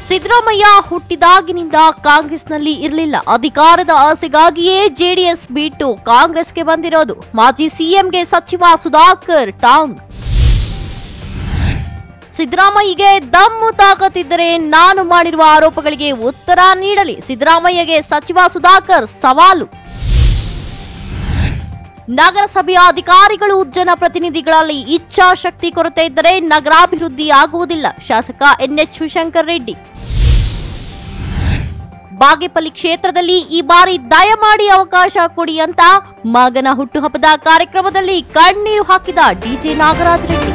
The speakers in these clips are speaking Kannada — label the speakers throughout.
Speaker 1: ಸಿದ್ದರಾಮಯ್ಯ ಹುಟ್ಟಿದಾಗಿನಿಂದ ಕಾಂಗ್ರೆಸ್ನಲ್ಲಿ ಇರಲಿಲ್ಲ. ಅಧಿಕಾರದ ಆಸೆಗಾಗಿಯೇ ಜೆಡಿಎಸ್ ಬಿಟ್ಟು ಕಾಂಗ್ರೆಸ್ಗೆ ಬಂದಿರೋದು. ಮಾಜಿ ಸಿಎಂಗೆ ಸಚಿವ ಸುಧಾಕರ್ ಟಾಂಗ್. ಸಿದ್ದರಾಮಯ್ಯಗೆ ದಮ್ಮು ತಾಕತ್ತಿದ್ದರೆ ನಾನು ಮಾಡಿರುವ ಆರೋಪಗಳಿಗೆ ಉತ್ತರ ನೀಡಲಿ. ಸಿದ್ದರಾಮಯ್ಯಗೆ ಸಚಿವ ಸುಧಾಕರ್ ಸವಾಲು. ನಗರಸಭೆಯ ಅಧಿಕಾರಿಗಳು ಜನಪ್ರತಿನಿಧಿಗಳಲ್ಲಿ ಇಚ್ಛಾಶಕ್ತಿ ಕೊರತೆ ಇದ್ದರೆ ನಗರಾಭಿವೃದ್ಧಿ ಆಗುವುದಿಲ್ಲ. ಶಾಸಕ ಎನ್ಎಚ್ ಶಿವಶಂಕರ್ ರೆಡ್ಡಿ. ಬಾಗೇಪಲ್ಲಿ ಕ್ಷೇತ್ರದಲ್ಲಿ ಈ ಬಾರಿ ದಯಮಾಡಿ ಅವಕಾಶ ಕೊಡಿ ಅಂತ ಮಗನ ಹುಟ್ಟುಹಬ್ಬದ ಕಾರ್ಯಕ್ರಮದಲ್ಲಿ ಕಣ್ಣೀರು ಹಾಕಿದ ಡಿಜೆ ನಾಗರಾಜ್ ರೆಡ್ಡಿ.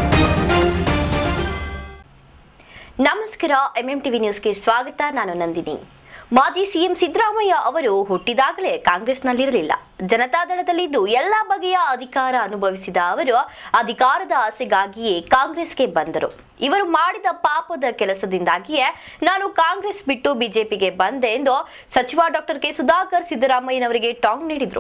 Speaker 2: ನಮಸ್ಕಾರ, ಎಂಎಂಟಿವಿ ನ್ಯೂಸ್ಗೆ ಸ್ವಾಗತ. ನಾನು ನಂದಿನಿ. ಮಾಜಿ ಸಿಎಂ ಸಿದ್ದರಾಮಯ್ಯ ಅವರು ಹುಟ್ಟಿದಾಗಲೇ ಕಾಂಗ್ರೆಸ್ನಲ್ಲಿರಲಿಲ್ಲ. ಜನತಾದಳದಲ್ಲಿದ್ದು ಎಲ್ಲಾ ಬಗೆಯ ಅಧಿಕಾರ ಅನುಭವಿಸಿದ ಅವರು ಅಧಿಕಾರದ ಆಸೆಗಾಗಿಯೇ ಕಾಂಗ್ರೆಸ್ಗೆ ಬಂದರು. ಇವರು ಮಾಡಿದ ಪಾಪದ ಕೆಲಸದಿಂದಾಗಿಯೇ ನಾನು ಕಾಂಗ್ರೆಸ್ ಬಿಟ್ಟು ಬಿಜೆಪಿಗೆ ಬಂದೆ ಎಂದು ಸಚಿವ ಡಾಕ್ಟರ್ ಕೆ ಸುಧಾಕರ್ ಸಿದ್ದರಾಮಯ್ಯನವರಿಗೆ ಟಾಂಗ್ ನೀಡಿದರು.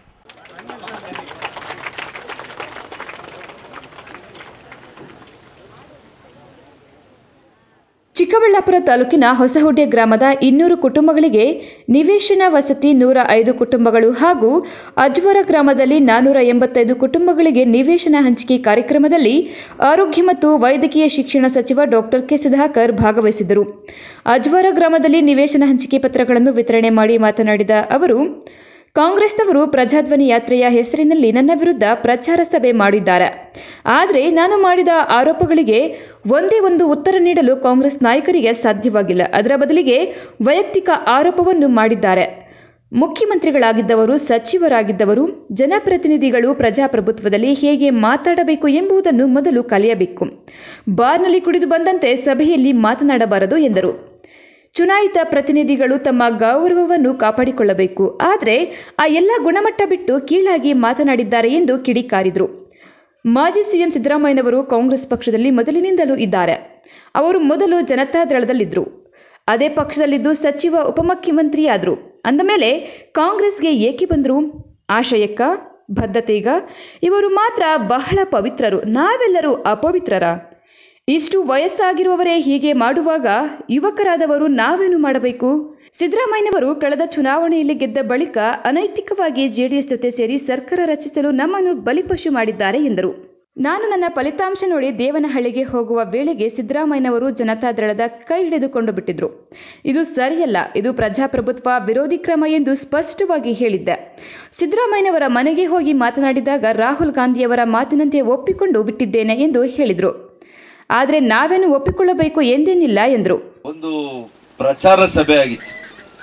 Speaker 3: ಚಿಕ್ಕಬಳ್ಳಾಪುರ ತಾಲೂಕಿನ ಹೊಸಹುಡ್ಡೆ ಗ್ರಾಮದ 200 ಕುಟುಂಬಗಳಿಗೆ ನಿವೇಶನ ವಸತಿ, 105 ಕುಟುಂಬಗಳು ಹಾಗೂ ಅಜ್ವರ ಗ್ರಾಮದಲ್ಲಿ 485 ಕುಟುಂಬಗಳಿಗೆ ನಿವೇಶನ ಹಂಚಿಕೆ ಕಾರ್ಯಕ್ರಮದಲ್ಲಿ ಆರೋಗ್ಯ ಮತ್ತು ವೈದ್ಯಕೀಯ ಶಿಕ್ಷಣ ಸಚಿವ ಡಾಕ್ಟರ್ ಕೆ ಸುಧಾಕರ್ ಭಾಗವಹಿಸಿದರು. ಅಜ್ವರ ಗ್ರಾಮದಲ್ಲಿ ನಿವೇಶನ ಹಂಚಿಕೆ ಪತ್ರಗಳನ್ನು ವಿತರಣೆ ಮಾಡಿ ಮಾತನಾಡಿದ ಅವರು, ಕಾಂಗ್ರೆಸ್ನವರು ಪ್ರಜಾಧ್ವನಿ ಯಾತ್ರೆಯ ಹೆಸರಿನಲ್ಲಿ ನನ್ನ ವಿರುದ್ಧ ಪ್ರಚಾರ ಸಭೆ ಮಾಡಿದ್ದಾರೆ. ಆದರೆ ನಾನು ಮಾಡಿದ ಆರೋಪಗಳಿಗೆ ಒಂದೇ ಒಂದು ಉತ್ತರ ನೀಡಲು ಕಾಂಗ್ರೆಸ್ ನಾಯಕರಿಗೆ ಸಾಧ್ಯವಾಗಿಲ್ಲ. ಅದರ ಬದಲಿಗೆ ವೈಯಕ್ತಿಕ ಆರೋಪವನ್ನು ಮಾಡಿದ್ದಾರೆ. ಮುಖ್ಯಮಂತ್ರಿಗಳಾಗಿದ್ದವರು, ಸಚಿವರಾಗಿದ್ದವರು, ಜನಪ್ರತಿನಿಧಿಗಳು ಪ್ರಜಾಪ್ರಭುತ್ವದಲ್ಲಿ ಹೇಗೆ ಮಾತಾಡಬೇಕು ಎಂಬುದನ್ನು ಮೊದಲು ಕಲಿಯಬೇಕು. ಬಾರ್ನಲ್ಲಿ ಕುಡಿದು ಬಂದಂತೆ ಸಭೆಯಲ್ಲಿ ಮಾತನಾಡಬಾರದು ಎಂದರು. ಚುನಾಯಿತ ಪ್ರತಿನಿಧಿಗಳು ತಮ್ಮ ಗೌರವವನ್ನು ಕಾಪಾಡಿಕೊಳ್ಳಬೇಕು. ಆದರೆ ಆ ಎಲ್ಲ ಗುಣಮಟ್ಟ ಬಿಟ್ಟು ಕೀಳಾಗಿ ಮಾತನಾಡಿದ್ದಾರೆ ಎಂದು ಕಿಡಿಕಾರಿದರು. ಮಾಜಿ ಸಿಎಂ ಸಿದ್ದರಾಮಯ್ಯನವರು ಕಾಂಗ್ರೆಸ್ ಪಕ್ಷದಲ್ಲಿ ಮೊದಲಿನಿಂದಲೂ ಇದ್ದಾರೆ. ಅವರು ಮೊದಲು ಜನತಾದಳದಲ್ಲಿದ್ದರು. ಅದೇ ಪಕ್ಷದಲ್ಲಿದ್ದು ಸಚಿವ ಉಪಮುಖ್ಯಮಂತ್ರಿಯಾದರು. ಅಂದಮೇಲೆ ಕಾಂಗ್ರೆಸ್ಗೆ ಏಕೆ ಬಂದರು? ಆಶಯಕ್ಕ, ಬದ್ಧತೆಗ? ಇವರು ಮಾತ್ರ ಬಹಳ ಪವಿತ್ರರು, ನಾವೆಲ್ಲರೂ ಅಪವಿತ್ರರ? ಇಷ್ಟು ವಯಸ್ಸಾಗಿರುವವರೇ ಹೀಗೆ ಮಾಡುವಾಗ ಯುವಕರಾದವರು ನಾವೇನು ಮಾಡಬೇಕು? ಸಿದ್ದರಾಮಯ್ಯನವರು ಕಳೆದ ಚುನಾವಣೆಯಲ್ಲಿ ಗೆದ್ದ ಬಳಿಕ ಅನೈತಿಕವಾಗಿ ಜೆಡಿಎಸ್ ಜೊತೆ ಸೇರಿ ಸರ್ಕಾರ ರಚಿಸಲು ನಮ್ಮನ್ನು ಬಲಿಪಶು ಮಾಡಿದ್ದಾರೆ ಎಂದರು. ನಾನು ನನ್ನ ಫಲಿತಾಂಶ ನೋಡಿ ದೇವನಹಳ್ಳಿಗೆ ಹೋಗುವ ವೇಳೆಗೆ ಸಿದ್ದರಾಮಯ್ಯನವರು ಜನತಾದಳದ ಕೈ ಹಿಡಿದುಕೊಂಡು ಬಿಟ್ಟಿದ್ರು. ಇದು ಸರಿಯಲ್ಲ, ಇದು ಪ್ರಜಾಪ್ರಭುತ್ವ ವಿರೋಧಿ ಕ್ರಮ ಎಂದು ಸ್ಪಷ್ಟವಾಗಿ ಹೇಳಿದ್ದೆ. ಸಿದ್ದರಾಮಯ್ಯನವರ ಮನೆಗೆ ಹೋಗಿ ಮಾತನಾಡಿದಾಗ ರಾಹುಲ್ ಗಾಂಧಿಯವರ ಮಾತಿನಂತೆ ಒಪ್ಪಿಕೊಂಡು ಬಿಟ್ಟಿದ್ದೇನೆ ಎಂದು ಹೇಳಿದರು. ಆದರೆ ನಾವೇನು ಒಪ್ಪಿಕೊಳ್ಳಬೇಕು ಎಂದೇನಿಲ್ಲ ಎಂದರು.
Speaker 4: ಒಂದು ಪ್ರಚಾರ ಸಭೆ ಆಗಿತ್ತು.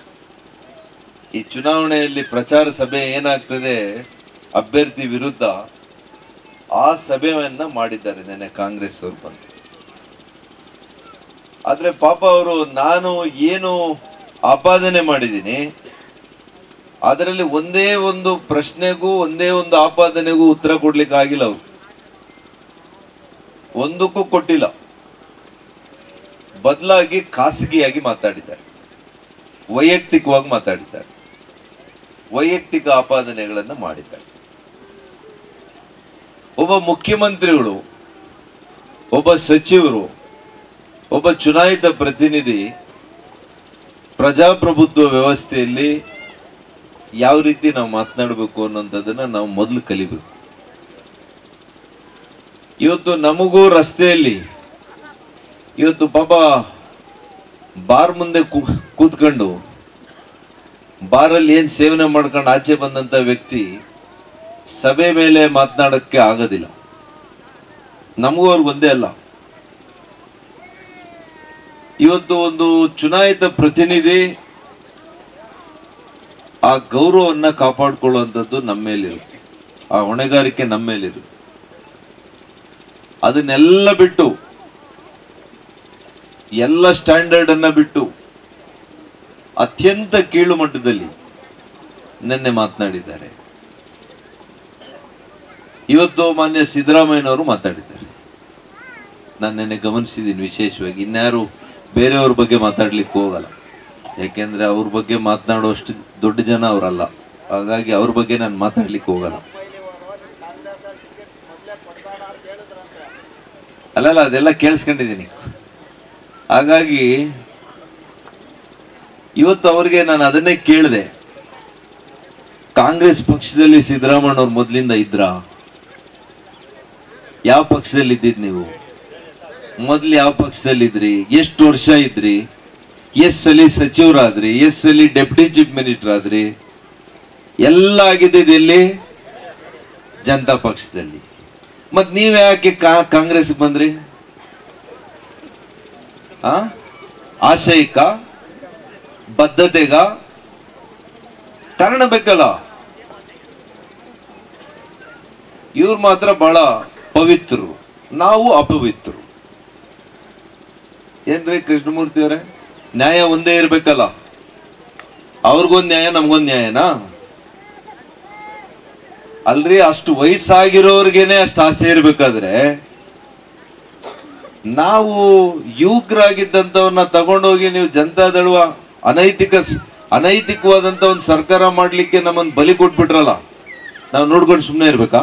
Speaker 4: ಈ ಚುನಾವಣೆಯಲ್ಲಿ ಪ್ರಚಾರ ಸಭೆ ಏನಾಗ್ತದೆ, ಅಭ್ಯರ್ಥಿ ವಿರುದ್ಧ ಆ ಸಭೆಯನ್ನ ಮಾಡಿದ್ದಾರೆ ನೆನ್ನೆ ಕಾಂಗ್ರೆಸ್ ಅವರು ಬಂದು. ಆದ್ರೆ ಪಾಪ ಅವರು ನಾನು ಏನು ಆಪಾದನೆ ಮಾಡಿದ್ದೀನಿ ಅದರಲ್ಲಿ ಒಂದೇ ಒಂದು ಪ್ರಶ್ನೆಗೂ ಒಂದೇ ಒಂದು ಆಪಾದನೆಗೂ ಉತ್ತರ ಕೊಡ್ಲಿಕ್ಕೆ ಆಗಿಲ್ಲ. ಅವರು ಒಂದಕ್ಕೂ ಕೊಟ್ಟಿಲ್ಲ. ಬದಲಾಗಿ ಖಾಸಗಿಯಾಗಿ ಮಾತಾಡಿದ್ದಾರೆ, ವೈಯಕ್ತಿಕವಾಗಿ ಮಾತಾಡಿದ್ದಾರೆ, ವೈಯಕ್ತಿಕ ಆಪಾದನೆಗಳನ್ನು ಮಾಡಿದ್ದಾರೆ. ಒಬ್ಬ ಮುಖ್ಯಮಂತ್ರಿಗಳು, ಒಬ್ಬ ಸಚಿವರು, ಒಬ್ಬ ಚುನಾಯಿತ ಪ್ರತಿನಿಧಿ ಪ್ರಜಾಪ್ರಭುತ್ವ ವ್ಯವಸ್ಥೆಯಲ್ಲಿ ಯಾವ ರೀತಿ ನಾವು ಮಾತನಾಡಬೇಕು ಅನ್ನೋಂಥದ್ದನ್ನ ನಾವು ಮೊದಲು ಕಲಿಬೇಕು. ಇವತ್ತು ನಮಗೂ ರಸ್ತೆಯಲ್ಲಿ ಇವತ್ತು ಪಾಪ ಬಾರ್ ಮುಂದೆ ಕೂತ್ಕೊಂಡು ಬಾರಲ್ಲಿ ಏನ್ ಸೇವನೆ ಮಾಡ್ಕೊಂಡು ಆಚೆ ಬಂದಂತ ವ್ಯಕ್ತಿ ಸಭೆ ಮೇಲೆ ಮಾತನಾಡಕ್ಕೆ ಆಗೋದಿಲ್ಲ. ನಮಗೂ ಅವ್ರಿಗೆ ಒಂದೇ ಅಲ್ಲ. ಇವತ್ತು ಒಂದು ಚುನಾಯಿತ ಪ್ರತಿನಿಧಿ ಆ ಗೌರವವನ್ನ ಕಾಪಾಡಿಕೊಳ್ಳುವಂಥದ್ದು ನಮ್ಮ ಮೇಲಿರುತ್ತೆ, ಆ ಹೊಣೆಗಾರಿಕೆ ನಮ್ಮ ಮೇಲಿರುತ್ತೆ. ಅದನ್ನೆಲ್ಲ ಬಿಟ್ಟು, ಎಲ್ಲ ಸ್ಟ್ಯಾಂಡರ್ಡ್ ಅನ್ನ ಬಿಟ್ಟು ಅತ್ಯಂತ ಕೀಳು ಮಟ್ಟದಲ್ಲಿ ನಿನ್ನೆ ಮಾತನಾಡಿದ್ದಾರೆ. ಇವತ್ತು ಮಾನ್ಯ ಸಿದ್ದರಾಮಯ್ಯನವರು ಮಾತಾಡಿದ್ದಾರೆ. ನಾನು ನಿನ್ನೆ ಗಮನಿಸಿದ್ದೀನಿ ವಿಶೇಷವಾಗಿ. ಇನ್ಯಾರು ಬೇರೆಯವ್ರ ಬಗ್ಗೆ ಮಾತಾಡ್ಲಿಕ್ಕೆ ಹೋಗಲ್ಲ, ಯಾಕೆಂದ್ರೆ ಅವ್ರ ಬಗ್ಗೆ ಮಾತನಾಡುವಷ್ಟು ದೊಡ್ಡ ಜನ ಅವರಲ್ಲ. ಹಾಗಾಗಿ ಅವ್ರ ಬಗ್ಗೆ ನಾನು ಮಾತಾಡ್ಲಿಕ್ಕೆ ಹೋಗಲ್ಲ. ಅಲ್ಲಲ್ಲ, ಅದೆಲ್ಲ ಕೇಳಿಸ್ಕೊಂಡಿದ್ದೀನಿ. ಹಾಗಾಗಿ ಇವತ್ತು ಅವ್ರಿಗೆ ನಾನು ಅದನ್ನೇ ಕೇಳಿದೆ, ಕಾಂಗ್ರೆಸ್ ಪಕ್ಷದಲ್ಲಿ ಸಿದ್ದರಾಮಯ್ಯನವ್ರು ಮೊದಲಿಂದ ಇದ್ರ? ಯಾವ ಪಕ್ಷದಲ್ಲಿ ಇದ್ದಿದ್ ನೀವು? ಮೊದ್ಲು ಯಾವ ಪಕ್ಷದಲ್ಲಿ ಇದ್ರಿ? ಎಷ್ಟು ವರ್ಷ ಇದ್ರಿ? ಎಸ್ ಸಲಿ ಸಚಿವರಾದ್ರಿ? ಎಸ್ ಸಲಿ ಡೆಪ್ಯೂಟಿ ಚೀಫ್ ಮಿನಿಸ್ಟರ್ ಆದ್ರಿ? ಎಲ್ಲ ಆಗಿದ್ದಿದ್ದು ಎಲ್ಲಿ? ಜನತಾ ಪಕ್ಷದಲ್ಲಿ. ಮತ್ ನೀವ್ ಯಾಕೆ ಕಾಂಗ್ರೆಸ್ ಬಂದ್ರಿ? ಆಶಯಿಕ ಬದ್ಧತೆಗ ಕಾರಣ ಬೇಕಲ್ಲ. ಇವ್ರು ಮಾತ್ರ ಬಹಳ ಪವಿತ್ರರು, ನಾವು ಅಪವಿತ್ರರು. ಏನ್ರಿ ಕೃಷ್ಣಮೂರ್ತಿ ಅವರೇ, ನ್ಯಾಯ ಒಂದೇ ಇರ್ಬೇಕಲ್ಲ? ಅವ್ರಿಗೊಂದ್ ನ್ಯಾಯ ನಮ್ಗೊಂದ್ ನ್ಯಾಯನಾ? ಅಲ್ರಿ, ಅಷ್ಟು ವಯಸ್ಸಾಗಿರೋರ್ಗೆನೆ ಅಷ್ಟು ಆಸೆ ಇರ್ಬೇಕಾದ್ರೆ ನಾವು ಯುವಕರಾಗಿದ್ದಂಥವ್ರನ್ನ ತಗೊಂಡೋಗಿ ನೀವು ಜನತಾದಳ ಅನೈತಿಕವಾದಂತ ಒಂದು ಸರ್ಕಾರ ಮಾಡ್ಲಿಕ್ಕೆ ನಮ್ಮನ್ನು ಬಲಿ ಕೊಟ್ಬಿಟ್ರಲ್ಲ, ನಾವು ನೋಡ್ಕೊಂಡು ಸುಮ್ಮನೆ ಇರ್ಬೇಕಾ?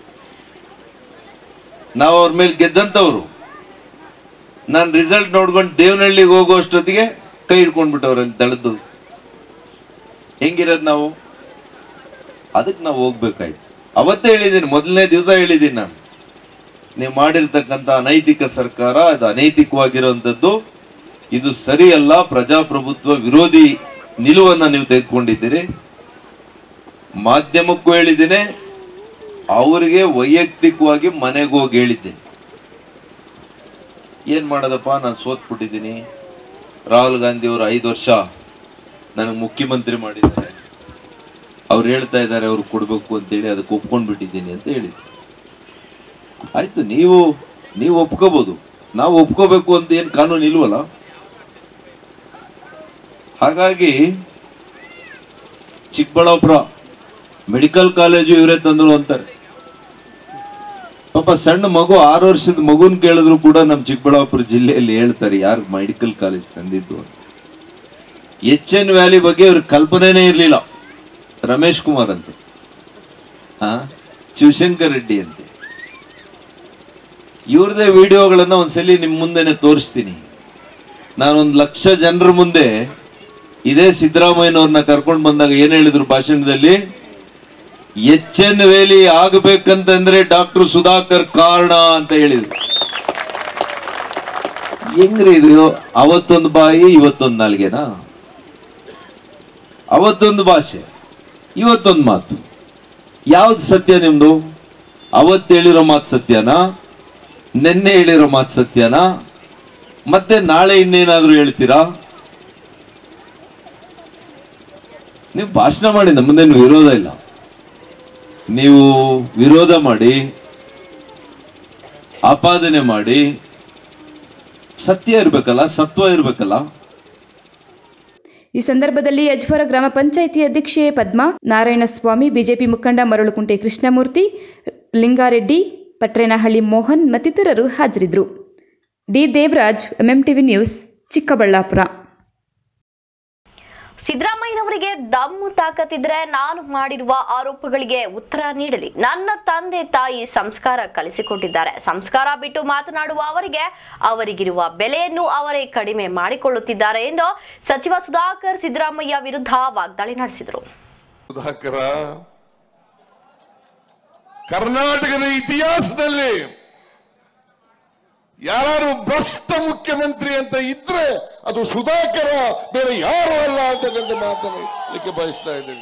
Speaker 4: ನಾವು ಅವ್ರ ಮೇಲೆ ಗೆದ್ದಂತವ್ರು. ನಾನು ರಿಸಲ್ಟ್ ನೋಡ್ಕೊಂಡು ದೇವನಹಳ್ಳಿಗೆ ಹೋಗೋ ಅಷ್ಟೊತ್ತಿಗೆ ಕೈ ಹಿಡ್ಕೊಂಡ್ಬಿಟ್ಟವ್ರಲ್ಲಿ ದಳದ್ದು. ಹೆಂಗಿರೋದು ನಾವು? ಅದಕ್ಕೆ ನಾವು ಹೋಗ್ಬೇಕಾಯ್ತು. ಅವತ್ತೇ ಹೇಳಿದ್ದೀನಿ, ಮೊದಲನೇ ದಿವಸ ಹೇಳಿದ್ದೀನಿ ನಾನು, ನೀವು ಮಾಡಿರ್ತಕ್ಕಂಥ ಅನೈತಿಕ ಸರ್ಕಾರ, ಅದು ಅನೈತಿಕವಾಗಿರುವಂಥದ್ದು, ಇದು ಸರಿಯಲ್ಲ, ಪ್ರಜಾಪ್ರಭುತ್ವ ವಿರೋಧಿ ನಿಲುವನ್ನ ನೀವು ತೆಗೆದುಕೊಂಡಿದ್ದೀರಿ. ಮಾಧ್ಯಮಕ್ಕೂ ಹೇಳಿದ್ದೀನಿ, ಅವರಿಗೆ ವೈಯಕ್ತಿಕವಾಗಿ ಮನೆಗೆ ಹೋಗಿ ಹೇಳಿದ್ದೀನಿ. ಏನ್ ಮಾಡೋದಪ್ಪ, ನಾನು ಸೋತ್ಬಿಟ್ಟಿದ್ದೀನಿ, ರಾಹುಲ್ ಗಾಂಧಿ ಅವರು 5 ವರ್ಷ ನನಗೆ ಮುಖ್ಯಮಂತ್ರಿ ಮಾಡಿದ್ದಾರೆ, ಅವ್ರು ಹೇಳ್ತಾ ಇದ್ದಾರೆ ಅವ್ರು ಕೊಡ್ಬೇಕು ಅಂತೇಳಿ, ಅದಕ್ಕೆ ಒಪ್ಕೊಂಡ್ಬಿಟ್ಟಿದ್ದೀನಿ ಅಂತ ಹೇಳಿದ್ರು. ಆಯ್ತು, ನೀವು ಒಪ್ಕೋಬಹುದು, ನಾವು ಒಪ್ಕೋಬೇಕು ಅಂತ ಏನ್ ಕಾನೂನು ಇಲ್ವಲ್ಲ. ಹಾಗಾಗಿ ಚಿಕ್ಕಬಳ್ಳಾಪುರ ಮೆಡಿಕಲ್ ಕಾಲೇಜು ಇವರೇ ತಂದ್ರು ಅಂತಾರೆ. ಪಾಪ ಸಣ್ಣ ಮಗು, 6 ವರ್ಷದ ಮಗುನ್ ಕೇಳಿದ್ರು ಕೂಡ ನಮ್ಮ ಚಿಕ್ಕಬಳ್ಳಾಪುರ ಜಿಲ್ಲೆಯಲ್ಲಿ ಹೇಳ್ತಾರೆ ಯಾರು ಮೆಡಿಕಲ್ ಕಾಲೇಜ್ ತಂದಿದ್ದು ಅಂತ. HN ವ್ಯಾಲಿ ಬಗ್ಗೆ ಅವ್ರಿಗೆ ಕಲ್ಪನೆನೇ ಇರ್ಲಿಲ್ಲ. ರಮೇಶ್ ಕುಮಾರ್ ಅಂತ, ಶಿವಶಂಕರ್ ರೆಡ್ಡಿ ಅಂತೆ. ಇವ್ರದೇ ವಿಡಿಯೋಗಳನ್ನ ಒಂದ್ಸಲಿ ನಿಮ್ ಮುಂದೆನೆ ತೋರಿಸ್ತೀನಿ. ನಾನೊಂದು 1,00,000 ಜನರ ಮುಂದೆ ಇದೇ ಸಿದ್ದರಾಮಯ್ಯನವ್ರನ್ನ ಕರ್ಕೊಂಡು ಬಂದಾಗ ಏನ್ ಹೇಳಿದ್ರು ಭಾಷಣದಲ್ಲಿ? HN ವ್ಯಾಲಿ ಆಗಬೇಕಂತಂದ್ರೆ ಡಾಕ್ಟರ್ ಸುಧಾಕರ್ ಕಾರಣ ಅಂತ ಹೇಳಿದ್ರು. ಹೆಂಗ್ರಿ ಇದು? ಅವತ್ತೊಂದು ಬಾಯಿ ಇವತ್ತೊಂದು ನಾಲ್ಗೆನಾ? ಅವತ್ತೊಂದು ಭಾಷೆ ಇವತ್ತೊಂದು ಮಾತು. ಯಾವ್ದು ಸತ್ಯ ನಿಮ್ದು? ಅವತ್ತು ಹೇಳಿರೋ ಮಾತು ಸತ್ಯನಾ? ನಿನ್ನೆ ಹೇಳಿರೋ ಮಾತು ಸತ್ಯನಾ? ಮತ್ತೆ ನಾಳೆ ಇನ್ನೇನಾದ್ರೂ ಹೇಳ್ತೀರಾ? ನೀವು ಭಾಷಣ ಮಾಡಿ, ನಮ್ಮದೇನು ವಿರೋಧ ಇಲ್ಲ. ನೀವು ವಿರೋಧ ಮಾಡಿ, ಆಪಾದನೆ ಮಾಡಿ, ಸತ್ಯ ಇರ್ಬೇಕಲ್ಲ, ಸತ್ವ ಇರ್ಬೇಕಲ್ಲ.
Speaker 3: ಈ ಸಂದರ್ಭದಲ್ಲಿ ಅಜ್ವರ ಗ್ರಾಮ ಪಂಚಾಯಿತಿ ಅಧ್ಯಕ್ಷೆ ಪದ್ಮಾ, ನಾರಾಯಣಸ್ವಾಮಿ, ಬಿಜೆಪಿ ಮುಖಂಡ ಮರಳುಕುಂಟೆ ಕೃಷ್ಣಮೂರ್ತಿ, ಲಿಂಗಾರೆಡ್ಡಿ, ಪಟ್ರೇನಹಳ್ಳಿ ಮೋಹನ್ ಮತ್ತಿತರರು ಹಾಜರಿದ್ದರು. D Devaraj, MMTV news, Chikkaballapura.
Speaker 2: ಸಿದ್ದರಾಮಯ್ಯನವರಿಗೆ ದಮ್ಮು ತಾಕತ್ತಿದ್ರೆ ನಾನು ಮಾಡಿರುವ ಆರೋಪಗಳಿಗೆ ಉತ್ತರ ನೀಡಲಿ. ನನ್ನ ತಂದೆ ತಾಯಿ ಸಂಸ್ಕಾರ ಕಲಿಸಿಕೊಟ್ಟಿದ್ದಾರೆ. ಸಂಸ್ಕಾರ ಬಿಟ್ಟು ಮಾತನಾಡುವ ಅವರಿಗಿರುವ ಬೆಲೆಯನ್ನು ಅವರೇ ಕಡಿಮೆ ಮಾಡಿಕೊಳ್ಳುತ್ತಿದ್ದಾರೆ ಎಂದು ಸಚಿವ ಸುಧಾಕರ್ ಸಿದ್ದರಾಮಯ್ಯ ವಿರುದ್ಧ ವಾಗ್ದಾಳಿ ನಡೆಸಿದರು.
Speaker 5: ಸುಧಾಕರ ಕರ್ನಾಟಕದ ಇತಿಹಾಸದಲ್ಲಿ ಯಾರು ಭ್ರಷ್ಟ ಮುಖ್ಯಮಂತ್ರಿ ಅಂತ ಇದ್ರೆ ಅದು ಸುಧಾಕರ, ಬೇರೆ ಯಾರು ಅಲ್ಲ ಅಂತಕ್ಕಂಥ ಮಾತನಾಡಲಿಕ್ಕೆ ಬಯಸ್ತಾ ಇದ್ದೇವೆ.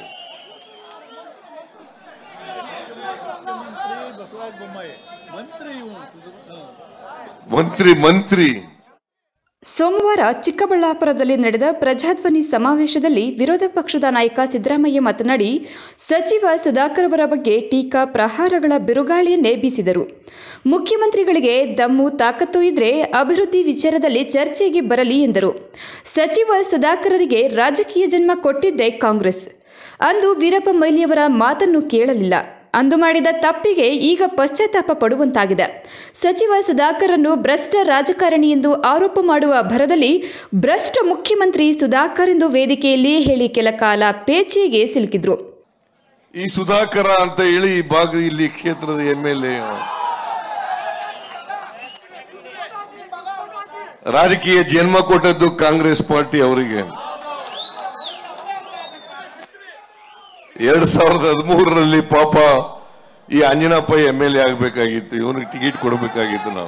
Speaker 5: ಮಂತ್ರಿ
Speaker 3: ಸೋಮವಾರ ಚಿಕ್ಕಬಳ್ಳಾಪುರದಲ್ಲಿ ನಡೆದ ಪ್ರಜಾಧ್ವನಿ ಸಮಾವೇಶದಲ್ಲಿ ವಿರೋಧ ಪಕ್ಷದ ನಾಯಕ ಸಿದ್ದರಾಮಯ್ಯ ಮಾತನಾಡಿ, ಸಚಿವ ಸುಧಾಕರ್ ಅವರ ಬಗ್ಗೆ ಟೀಕಾ ಪ್ರಹಾರಗಳ ಬಿರುಗಾಳಿಯನ್ನೇ ಬೀಸಿದರು. ಮುಖ್ಯಮಂತ್ರಿಗಳಿಗೆ ದಮ್ಮು ತಾಕತ್ತು ಇದ್ರೆ ಅಭಿವೃದ್ಧಿ ವಿಚಾರದಲ್ಲಿ ಚರ್ಚೆಗೆ ಬರಲಿ ಎಂದರು. ಸಚಿವ ಸುಧಾಕರರಿಗೆ ರಾಜಕೀಯ ಜನ್ಮ ಕೊಟ್ಟಿದ್ದೇ ಕಾಂಗ್ರೆಸ್. ಅಂದು ವೀರಪ್ಪ ಮೊಯ್ಲಿಯವರ ಮಾತನ್ನು ಕೇಳಲಿಲ್ಲ. ಅಂದು ಮಾಡಿದ ತಪ್ಪಿಗೆ ಈಗ ಪಶ್ಚಾತ್ತಾಪ ಪಡುವಂತಾಗಿದೆ. ಸಚಿವ ಸುಧಾಕರನ್ನು ಭ್ರಷ್ಟ ರಾಜಕಾರಣಿ ಎಂದು ಆರೋಪ ಮಾಡುವ ಭರದಲ್ಲಿ ಭ್ರಷ್ಟ ಮುಖ್ಯಮಂತ್ರಿ ಸುಧಾಕರ್ ಎಂದು ವೇದಿಕೆಯಲ್ಲಿ ಹೇಳಿ ಕೆಲ ಕಾಲ ಪೇಚಿಗೆ ಸಿಲುಕಿದ್ರು.
Speaker 5: ಈ ಸುಧಾಕರ ಅಂತ ಹೇಳಿ ಈ ಭಾಗ ಇಲ್ಲಿ ಕ್ಷೇತ್ರದ MLA ರಾಜಕೀಯ ಜನ್ಮ ಕೊಟ್ಟದ್ದು ಕಾಂಗ್ರೆಸ್ ಪಾರ್ಟಿ ಅವರಿಗೆ. 2013ರಲ್ಲಿ ಪಾಪ ಈ ಅಂಜನಪ್ಪ MLA ಆಗಬೇಕಾಗಿತ್ತು, ಇವನಿಗೆ ಟಿಕೆಟ್ ಕೊಡಬೇಕಾಗಿತ್ತು. ನಾವು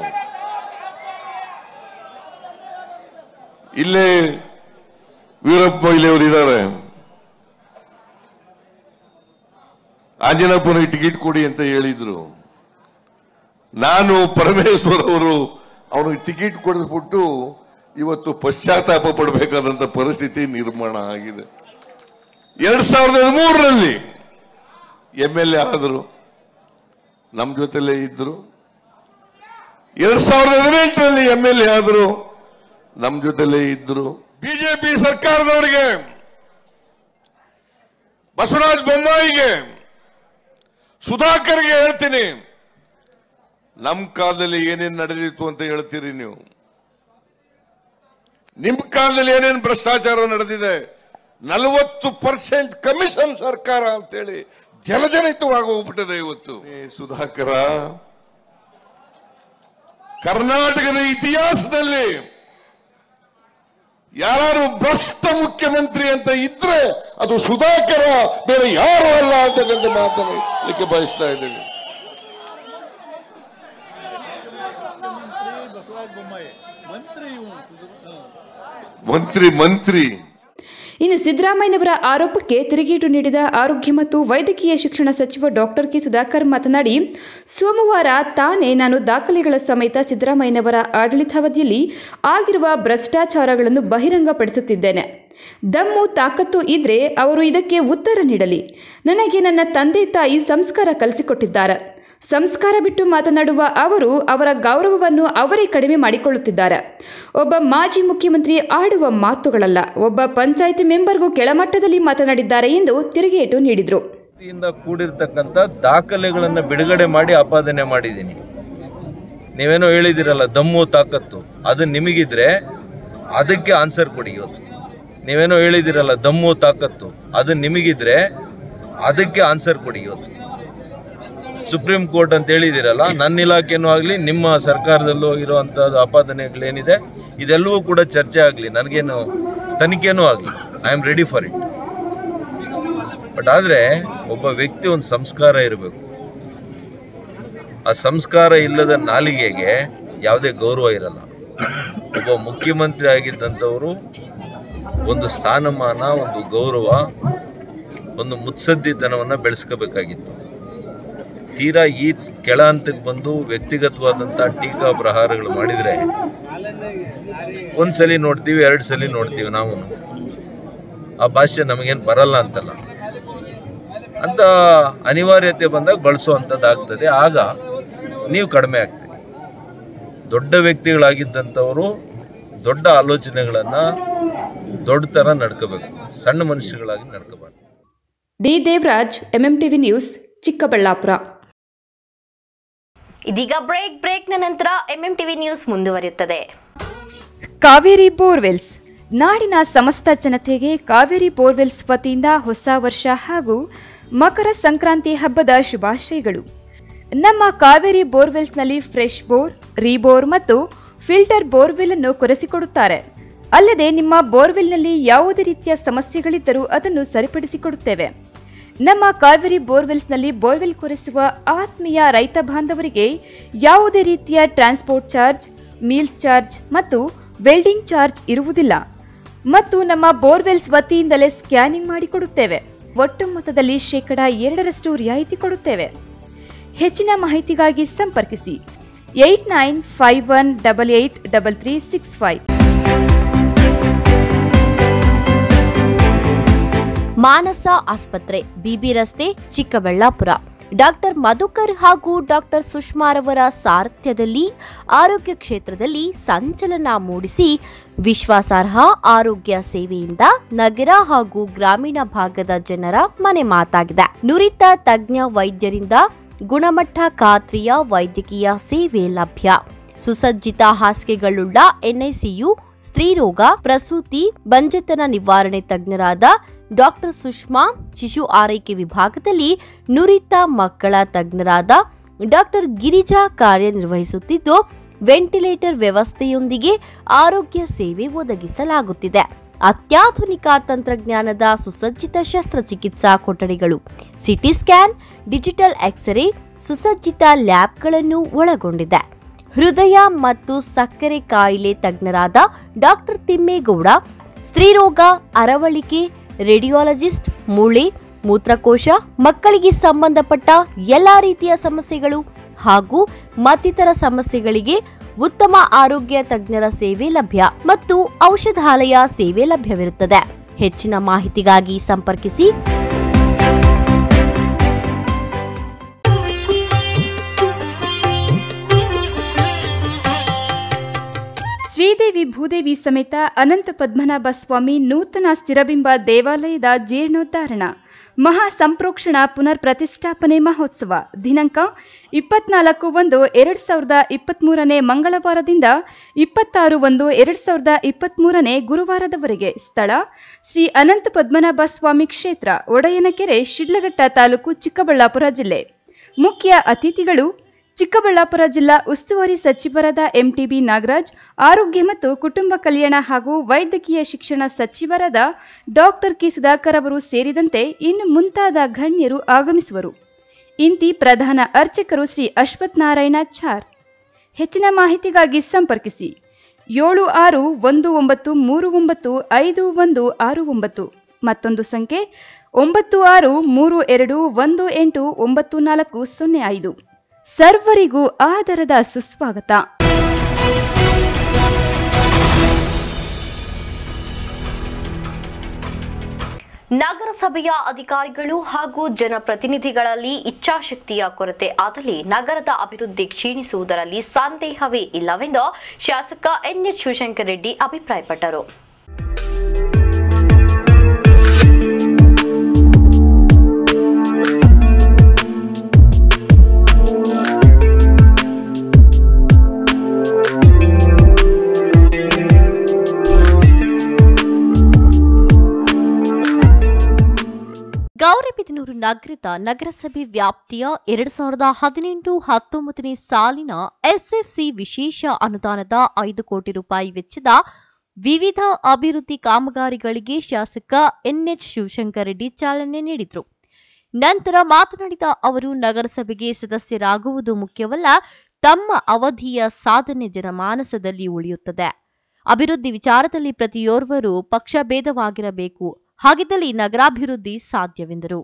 Speaker 5: ಇಲ್ಲೇ ವೀರಪ್ಪ ಮೊಯ್ಲಿಯವರು ಇದ್ದಾರೆ, ಅಂಜನಪ್ಪನಿಗೆ ಟಿಕೆಟ್ ಕೊಡಿ ಅಂತ ಹೇಳಿದ್ರು. ನಾನು ಪರಮೇಶ್ವರ್ ಅವರು ಅವನಿಗೆ ಟಿಕೆಟ್ ಕೊಡಿಸ್ಬಿಟ್ಟು ಇವತ್ತು ಪಶ್ಚಾತ್ತಾಪ ಪಡಬೇಕಾದಂತ ಪರಿಸ್ಥಿತಿ ನಿರ್ಮಾಣ ಆಗಿದೆ. 2013ರಲ್ಲಿ MLA ಆದರು, ನಮ್ಮ ಜೊತೆಲೇ ಇದ್ರು. 2018ರಲ್ಲಿ MLA ಆದರು, ನಮ್ಮ ಜೊತೆಲೇ ಇದ್ರು. ಬಿಜೆಪಿ ಸರ್ಕಾರದವರಿಗೆ, ಬಸವರಾಜ ಬೊಮ್ಮಾಯಿಗೆ, ಸುಧಾಕರ್ಗೆ ಹೇಳ್ತೀನಿ, ನಮ್ಮ ಕಾಲದಲ್ಲಿ ಏನೇನು ನಡೆದಿತ್ತು ಅಂತ ಹೇಳ್ತೀರಿ ನೀವು. ನಿಮ್ಮ ಕಾಲದಲ್ಲಿ ಏನೇನು ಭ್ರಷ್ಟಾಚಾರ ನಡೆದಿದೆ, 40% ಕಮಿಷನ್ ಸರ್ಕಾರ ಅಂತೇಳಿ ಜಲಜನಿತವಾಗಿ ಹೋಗ್ಬಿಟ್ಟಿದೆ ಇವತ್ತು. ಸುಧಾಕರ, ಕರ್ನಾಟಕದ ಇತಿಹಾಸದಲ್ಲಿ ಯಾರು ಭ್ರಷ್ಟ ಮುಖ್ಯಮಂತ್ರಿ ಅಂತ ಇದ್ರೆ ಅದು ಸುಧಾಕರ, ಬೇರೆ ಯಾರು ಅಲ್ಲ ಅಂತಕ್ಕಂಥ ಮಾತನಾಡಲಿಕ್ಕೆ ಬಯಸ್ತಾ ಇದ್ದೇನೆ. ಮಂತ್ರಿ
Speaker 3: ಇನ್ನು ಸಿದ್ದರಾಮಯ್ಯನವರ ಆರೋಪಕ್ಕೆ ತಿರುಗೇಟು ನೀಡಿದ ಆರೋಗ್ಯ ಮತ್ತು ವೈದ್ಯಕೀಯ ಶಿಕ್ಷಣ ಸಚಿವ ಡಾಕ್ಟರ್ ಕೆ ಸುಧಾಕರ್ ಮಾತನಾಡಿ, ಸೋಮವಾರ ತಾನೇ ನಾನು ದಾಖಲೆಗಳ ಸಮೇತ ಸಿದ್ದರಾಮಯ್ಯನವರ ಆಡಳಿತಾವಧಿಯಲ್ಲಿ ಆಗಿರುವ ಭ್ರಷ್ಟಾಚಾರಗಳನ್ನು ಬಹಿರಂಗಪಡಿಸುತ್ತಿದ್ದೇನೆ. ದಮ್ಮು ತಾಕತ್ತು ಇದ್ರೆ ಅವರು ಇದಕ್ಕೆ ಉತ್ತರ ನೀಡಲಿ. ನನಗೆ ನನ್ನ ತಂದೆ ತಾಯಿ ಸಂಸ್ಕಾರ ಕಲಿಸಿಕೊಟ್ಟಿದ್ದಾರೆ. ಸಂಸ್ಕಾರ ಬಿಟ್ಟು ಮಾತನಾಡುವ ಅವರು ಅವರ ಗೌರವವನ್ನು ಅವರೇ ಕಡಿಮೆ ಮಾಡಿಕೊಳ್ಳುತ್ತಿದ್ದಾರೆ. ಒಬ್ಬ ಮಾಜಿ ಮುಖ್ಯಮಂತ್ರಿ ಆಡುವ ಮಾತುಗಳಲ್ಲ, ಒಬ್ಬ ಪಂಚಾಯಿತಿ ಮೆಂಬರ್ಗೂ ಕೆಳಮಟ್ಟದಲ್ಲಿ ಮಾತನಾಡಿದ್ದಾರೆ ಎಂದು ತಿರುಗೇಟು ನೀಡಿದರು.
Speaker 6: ಕೂಡಿರ್ತಕ್ಕಂಥ ದಾಖಲೆಗಳನ್ನು ಬಿಡುಗಡೆ ಮಾಡಿ ಆಪಾದನೆ ಮಾಡಿದ್ದೀನಿ. ನೀವೇನೋ ಹೇಳಿದಿರಲ್ಲ ದಮ್ಮು ತಾಕತ್ತು, ಅದು ನಿಮಗಿದ್ರೆ ಅದಕ್ಕೆ ಆನ್ಸರ್ ಕೊಡಿ. ಇವತ್ತು ನೀವೇನೋ ಹೇಳಿದಿರಲ್ಲ ದಮ್ಮು ತಾಕತ್ತು, ಅದು ನಿಮಗಿದ್ರೆ ಅದಕ್ಕೆ ಆನ್ಸರ್ ಕೊಡಿ. ಇವತ್ತು ಸುಪ್ರೀಂ ಕೋರ್ಟ್ ಅಂತ ಹೇಳಿದಿರಲ್ಲ, ನನ್ನ ಇಲಾಖೆನೂ ಆಗಲಿ ನಿಮ್ಮ ಸರ್ಕಾರದಲ್ಲೂ ಇರುವಂಥದ್ದು ಆಪಾದನೆಗಳೇನಿದೆ ಇದೆಲ್ಲವೂ ಕೂಡ ಚರ್ಚೆ ಆಗಲಿ, ನನಗೇನು ತನಿಖೆನೂ ಆಗಲಿ. I am ready for it. But ಆದರೆ ಒಬ್ಬ ವ್ಯಕ್ತಿ ಒಂದು ಸಂಸ್ಕಾರ ಇರಬೇಕು. ಆ ಸಂಸ್ಕಾರ ಇಲ್ಲದ ನಾಲಿಗೆಗೆ ಯಾವುದೇ ಗೌರವ ಇರಲ್ಲ. ಒಬ್ಬ ಮುಖ್ಯಮಂತ್ರಿ ಆಗಿದ್ದಂಥವರು ಒಂದು ಸ್ಥಾನಮಾನ, ಒಂದು ಗೌರವ, ಒಂದು ಮುತ್ಸದ್ದಿತನವನ್ನು ಬೆಳೆಸ್ಕೋಬೇಕಾಗಿತ್ತು. ತೀರಾ ಈ ಕೆಳ ಹಂತಕ್ಕೆ ಬಂದು ವ್ಯಕ್ತಿಗತವಾದಂಥ ಟೀಕಾ ಪ್ರಹಾರಗಳು ಮಾಡಿದರೆ ಒಂದ್ಸಲಿ ನೋಡ್ತೀವಿ, 2 ಸಲ ನೋಡ್ತೀವಿ. ನಾವು ಆ ಭಾಷೆ ನಮಗೇನು ಬರಲ್ಲ ಅಂತಲ್ಲ, ಅಂತ ಅನಿವಾರ್ಯತೆ ಬಂದಾಗ ಬಳಸುವಂಥದ್ದಾಗ್ತದೆ. ಆಗ ನೀವು ಕಡಿಮೆ ಆಗ್ತೀರಿ. ದೊಡ್ಡ ವ್ಯಕ್ತಿಗಳಾಗಿದ್ದಂಥವರು ದೊಡ್ಡ ಆಲೋಚನೆಗಳನ್ನು ದೊಡ್ಡ ಥರ ನಡ್ಕೋಬೇಕು, ಸಣ್ಣ ಮನುಷ್ಯಗಳಾಗಿ ನಡ್ಕೋಬಾರ್ದು.
Speaker 3: D Devaraj, MMTV news, Chikkaballapura.
Speaker 2: ಇದೀಗ ಬ್ರೇಕ್ನ ನಂತರ MMTV ನ್ಯೂಸ್ ಮುಂದುವರಿಯುತ್ತದೆ.
Speaker 3: ಕಾವೇರಿ ಬೋರ್ವೆಲ್ಸ್, ನಾಡಿನ ಸಮಸ್ತ ಜನತೆಗೆ ಕಾವೇರಿ ಬೋರ್ವೆಲ್ಸ್ ವತಿಯಿಂದ ಹೊಸ ವರ್ಷ ಹಾಗೂ ಮಕರ ಸಂಕ್ರಾಂತಿ ಹಬ್ಬದ ಶುಭಾಶಯಗಳು. ನಮ್ಮ ಕಾವೇರಿ ಬೋರ್ವೆಲ್ಸ್ನಲ್ಲಿ ಫ್ರೆಶ್ ಬೋರ್, ರೀಬೋರ್ ಮತ್ತು ಫಿಲ್ಟರ್ ಬೋರ್ವೆಲ್ ಅನ್ನು ಕೊರೆಸಿಕೊಡುತ್ತಾರೆ. ಅಲ್ಲದೆ ನಿಮ್ಮ ಬೋರ್ವೆಲ್ನಲ್ಲಿ ಯಾವುದೇ ರೀತಿಯ ಸಮಸ್ಯೆಗಳಿದ್ದರೂ ಅದನ್ನು ಸರಿಪಡಿಸಿಕೊಡುತ್ತೇವೆ. ನಮ್ಮ ಕಾವೇರಿ ಬೋರ್ವೆಲ್ಸ್ನಲ್ಲಿ ಬೋರ್ವೆಲ್ ಕೊರೆಸುವ ಆತ್ಮೀಯ ರೈತ ಬಾಂಧವರಿಗೆ ಯಾವುದೇ ರೀತಿಯ ಟ್ರಾನ್ಸ್ಪೋರ್ಟ್ ಚಾರ್ಜ್, ಮೀಲ್ಸ್ ಚಾರ್ಜ್ ಮತ್ತು ವೆಲ್ಡಿಂಗ್ ಚಾರ್ಜ್ ಇರುವುದಿಲ್ಲ ಮತ್ತು ನಮ್ಮ ಬೋರ್ವೆಲ್ಸ್ ವತಿಯಿಂದಲೇ ಸ್ಕ್ಯಾನಿಂಗ್ ಮಾಡಿಕೊಡುತ್ತೇವೆ. ಒಟ್ಟು ಮೊತ್ತದಲ್ಲಿ 2% ರಿಯಾಯಿತಿ ಕೊಡುತ್ತೇವೆ. ಹೆಚ್ಚಿನ ಮಾಹಿತಿಗಾಗಿ ಸಂಪರ್ಕಿಸಿ 8951883365.
Speaker 1: ಮಾನಸ ಆಸ್ಪತ್ರೆ, ಬಿಬಿ ರಸ್ತೆ, ಚಿಕ್ಕಬಳ್ಳಾಪುರ. ಡಾಕ್ಟರ್ ಮಧುಕರ್ ಹಾಗೂ ಡಾಕ್ಟರ್ ಸುಷ್ಮಾರವರ ಸಾರಥ್ಯದಲ್ಲಿ ಆರೋಗ್ಯ ಕ್ಷೇತ್ರದಲ್ಲಿ ಸಂಚಲನ ಮೂಡಿಸಿ ವಿಶ್ವಾಸಾರ್ಹ ಆರೋಗ್ಯ ಸೇವೆಯಿಂದ ನಗರ ಹಾಗೂ ಗ್ರಾಮೀಣ ಭಾಗದ ಜನರ ಮನೆ ಮಾತಾಗಿದೆ. ನುರಿತ ತಜ್ಞ ವೈದ್ಯರಿಂದ ಗುಣಮಟ್ಟ ಖಾತ್ರಿಯ ವೈದ್ಯಕೀಯ ಸೇವೆ ಲಭ್ಯ. ಸುಸಜ್ಜಿತ ಹಾಸಿಗೆಗಳುಳ್ಳ NICU, ಸ್ತ್ರೀರೋಗ, ಪ್ರಸೂತಿ, ಬಂಜೆತನ ನಿವಾರಣೆ ತಜ್ಞರಾದ ಡಾಕ್ಟರ್ ಸುಷ್ಮಾ, ಶಿಶು ಆರೈಕೆ ವಿಭಾಗದಲ್ಲಿ ನುರಿತ ಮಕ್ಕಳ ತಜ್ಞರಾದ ಡಾಕ್ಟರ್ ಗಿರಿಜಾ ಕಾರ್ಯನಿರ್ವಹಿಸುತ್ತಿದ್ದು, ವೆಂಟಿಲೇಟರ್ ವ್ಯವಸ್ಥೆಯೊಂದಿಗೆ ಆರೋಗ್ಯ ಸೇವೆ ಒದಗಿಸಲಾಗುತ್ತಿದೆ. ಅತ್ಯಾಧುನಿಕ ತಂತ್ರಜ್ಞಾನದ ಸುಸಜ್ಜಿತ ಶಸ್ತ್ರಚಿಕಿತ್ಸಾ ಕೊಠಡಿಗಳು, ಸಿಟಿ ಸ್ಕ್ಯಾನ್, ಡಿಜಿಟಲ್ ಎಕ್ಸ್ರೇ, ಸುಸಜ್ಜಿತ ಲ್ಯಾಬ್ಗಳನ್ನು ಒಳಗೊಂಡಿದೆ. ಹೃದಯ ಮತ್ತು ಸಕ್ಕರೆ ಕಾಯಿಲೆ ತಜ್ಞರಾದ ಡಾಕ್ಟರ್ ತಿಮ್ಮೇಗೌಡ, ಸ್ತ್ರೀರೋಗ, ಅರವಳಿಕೆ, ರೇಡಿಯಾಲಜಿಸ್ಟ್, ಮೂಳೆ, ಮೂತ್ರಕೋಶ, ಮಕ್ಕಳಿಗೆ ಸಂಬಂಧಪಟ್ಟ ಎಲ್ಲಾ ರೀತಿಯ ಸಮಸ್ಯೆಗಳು ಹಾಗೂ ಮತ್ತಿತರ ಸಮಸ್ಯೆಗಳಿಗೆ ಉತ್ತಮ ಆರೋಗ್ಯ ತಜ್ಞರ ಸೇವೆ ಲಭ್ಯ ಮತ್ತು ಔಷಧಾಲಯ ಸೇವೆ ಲಭ್ಯವಿರುತ್ತದೆ. ಹೆಚ್ಚಿನ ಮಾಹಿತಿಗಾಗಿ ಸಂಪರ್ಕಿಸಿ.
Speaker 3: ಶ್ರೀದೇವಿ ಭೂದೇವಿ ಸಮೇತ ಅನಂತ ಪದ್ಮನಾಭ ಸ್ವಾಮಿ ನೂತನ ಸ್ಥಿರಬಿಂಬ ದೇವಾಲಯದ ಜೀರ್ಣೋದ್ಧಾರಣ ಮಹಾ ಸಂಪ್ರೋಕ್ಷಣ ಪುನರ್ ಪ್ರತಿಷ್ಠಾಪನೆ ಮಹೋತ್ಸವ ದಿನಾಂಕ 24/1/2023 ಮಂಗಳವಾರದಿಂದ 26/1/2023 ಗುರುವಾರದವರೆಗೆ. ಸ್ಥಳ ಶ್ರೀ ಅನಂತ ಪದ್ಮನಾಭ ಸ್ವಾಮಿ ಕ್ಷೇತ್ರ, ಒಡೆಯನಕೆರೆ, ಶಿಡ್ಲಘಟ್ಟ ತಾಲೂಕು, ಚಿಕ್ಕಬಳ್ಳಾಪುರ ಜಿಲ್ಲೆ. ಮುಖ್ಯ ಅತಿಥಿಗಳು ಚಿಕ್ಕಬಳ್ಳಾಪುರ ಜಿಲ್ಲಾ ಉಸ್ತುವಾರಿ ಸಚಿವರಾದ ಎಂಟಿಬಿ ನಾಗರಾಜ್, ಆರೋಗ್ಯ ಮತ್ತು ಕುಟುಂಬ ಕಲ್ಯಾಣ ಹಾಗೂ ವೈದ್ಯಕೀಯ ಶಿಕ್ಷಣ ಸಚಿವರಾದ ಡಾಕ್ಟರ್ ಕೆ ಸುಧಾಕರ್ ಅವರು ಸೇರಿದಂತೆ ಇನ್ನು ಮುಂತಾದ ಗಣ್ಯರು ಆಗಮಿಸುವರು. ಇಂತಿ ಪ್ರಧಾನ ಅರ್ಚಕರು ಶ್ರೀ ಅಶ್ವಥ್ ನಾರಾಯಣ ಚಾರ್. ಹೆಚ್ಚಿನ ಮಾಹಿತಿಗಾಗಿ ಸಂಪರ್ಕಿಸಿ 7619395169, ಮತ್ತೊಂದು ಸಂಖ್ಯೆ 9632189405. ಸರ್ವರಿಗೂ ಆದರದ ಸುಸ್ವಾಗತ.
Speaker 2: ನಗರಸಭೆಯ ಅಧಿಕಾರಿಗಳು ಹಾಗೂ ಜನಪ್ರತಿನಿಧಿಗಳಲ್ಲಿ ಇಚ್ಛಾಶಕ್ತಿಯ ಕೊರತೆ ಆದಲ್ಲಿ ನಗರದ ಅಭಿವೃದ್ಧಿ ಕ್ಷೀಣಿಸುವುದರಲ್ಲಿ ಸಂದೇಹವೇ ಇಲ್ಲವೆಂದು ಶಾಸಕ ಎನ್ಎಚ್ ಶಿವಶಂಕರ್ ರೆಡ್ಡಿ ಅಭಿಪ್ರಾಯಪಟ್ಟರು.
Speaker 1: ಗೌರಿಬಿದನೂರು ನಗರದ ನಗರಸಭೆ ವ್ಯಾಪ್ತಿಯ 2018-19 ಸಾಲಿನ ಎಸ್ಎಫ್ಸಿ ವಿಶೇಷ ಅನುದಾನದ 5 ಕೋಟಿ ರೂಪಾಯಿ ವೆಚ್ಚದ ವಿವಿಧ ಅಭಿವೃದ್ಧಿ ಕಾಮಗಾರಿಗಳಿಗೆ ಶಾಸಕ ಎನ್ಎಚ್ ಶಿವಶಂಕರ್ ರೆಡ್ಡಿ ಚಾಲನೆ ನೀಡಿದರು. ನಂತರ ಮಾತನಾಡಿದ ಅವರು, ನಗರಸಭೆಗೆ ಸದಸ್ಯರಾಗುವುದು ಮುಖ್ಯವಲ್ಲ, ತಮ್ಮ ಅವಧಿಯ ಸಾಧನೆ ಜನಮಾನಸದಲ್ಲಿ ಉಳಿಯುತ್ತದೆ. ಅಭಿವೃದ್ಧಿ ವಿಚಾರದಲ್ಲಿ ಪ್ರತಿಯೋರ್ವರು ಪಕ್ಷಭೇದವಾಗಿರಬೇಕು, ಹಾಗಿದ್ದಲ್ಲಿ ನಗರಾಭಿವೃದ್ಧಿ ಸಾಧ್ಯವೆಂದರು.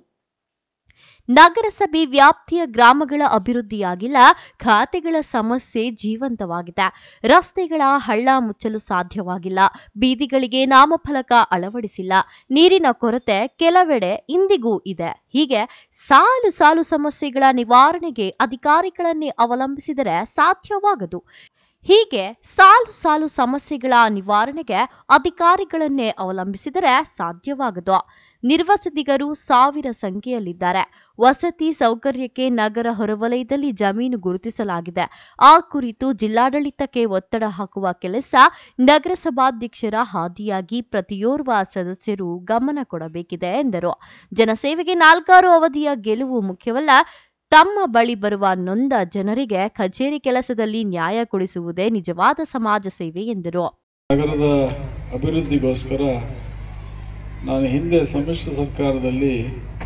Speaker 1: ನಗರಸಭೆ ವ್ಯಾಪ್ತಿಯ ಗ್ರಾಮಗಳ ಅಭಿವೃದ್ಧಿಯಾಗಿಲ್ಲ, ಖಾತೆಗಳ ಸಮಸ್ಯೆ ಜೀವಂತವಾಗಿದೆ. ರಸ್ತೆಗಳ ಹಳ್ಳ ಮುಚ್ಚಲು ಸಾಧ್ಯವಾಗಿಲ್ಲ, ಬೀದಿಗಳಿಗೆ ನಾಮಫಲಕ ಅಳವಡಿಸಿಲ್ಲ, ನೀರಿನ ಕೊರತೆ ಕೆಲವೆಡೆ ಇಂದಿಗೂ ಇದೆ. ಹೀಗೆ ಸಾಲು ಸಾಲು ಸಮಸ್ಯೆಗಳ ನಿವಾರಣೆಗೆ ಅಧಿಕಾರಿಗಳನ್ನೇ ಅವಲಂಬಿಸಿದರೆ ಸಾಧ್ಯವಾಗದು. ಹೀಗೆ ಸಾಲು ಸಾಲು ಸಮಸ್ಯೆಗಳ ನಿವಾರಣೆಗೆ ಅಧಿಕಾರಿಗಳನ್ನೇ ಅವಲಂಬಿಸಿದರೆ ಸಾಧ್ಯವಾಗದು. ನಿರ್ವಸತಿಗರು ಸಾವಿರ ಸಂಖ್ಯೆಯಲ್ಲಿದ್ದಾರೆ. ವಸತಿ ಸೌಕರ್ಯಕ್ಕೆ ನಗರ ಹೊರವಲಯದಲ್ಲಿ ಜಮೀನು ಗುರುತಿಸಲಾಗಿದೆ. ಆ ಕುರಿತು ಜಿಲ್ಲಾಡಳಿತಕ್ಕೆ ಒತ್ತಡ ಹಾಕುವ ಕೆಲಸ ನಗರಸಭಾಧ್ಯಕ್ಷರ ಹಾದಿಯಾಗಿ ಪ್ರತಿಯೋರ್ವ ಸದಸ್ಯರು ಗಮನ ಕೊಡಬೇಕಿದೆ ಎಂದರು. ಜನಸೇವೆಗೆ 4 ಅವಧಿಯ ಗೆಲುವು ಮುಖ್ಯವಲ್ಲ, ತಮ್ಮ ಬಳಿ ಬರುವ ನೊಂದ ಜನರಿಗೆ ಕಚೇರಿ ಕೆಲಸದಲ್ಲಿ ನ್ಯಾಯ ಕೊಡಿಸುವುದೇ ನಿಜವಾದ ಸಮಾಜ ಸೇವೆ ಎಂದರು.
Speaker 7: ನಗರದ ಅಭಿವೃದ್ಧಿಗೋಸ್ಕರ ನಾನು ಹಿಂದೆ ಸಮ್ಮಿಶ್ರ ಸರ್ಕಾರದಲ್ಲಿ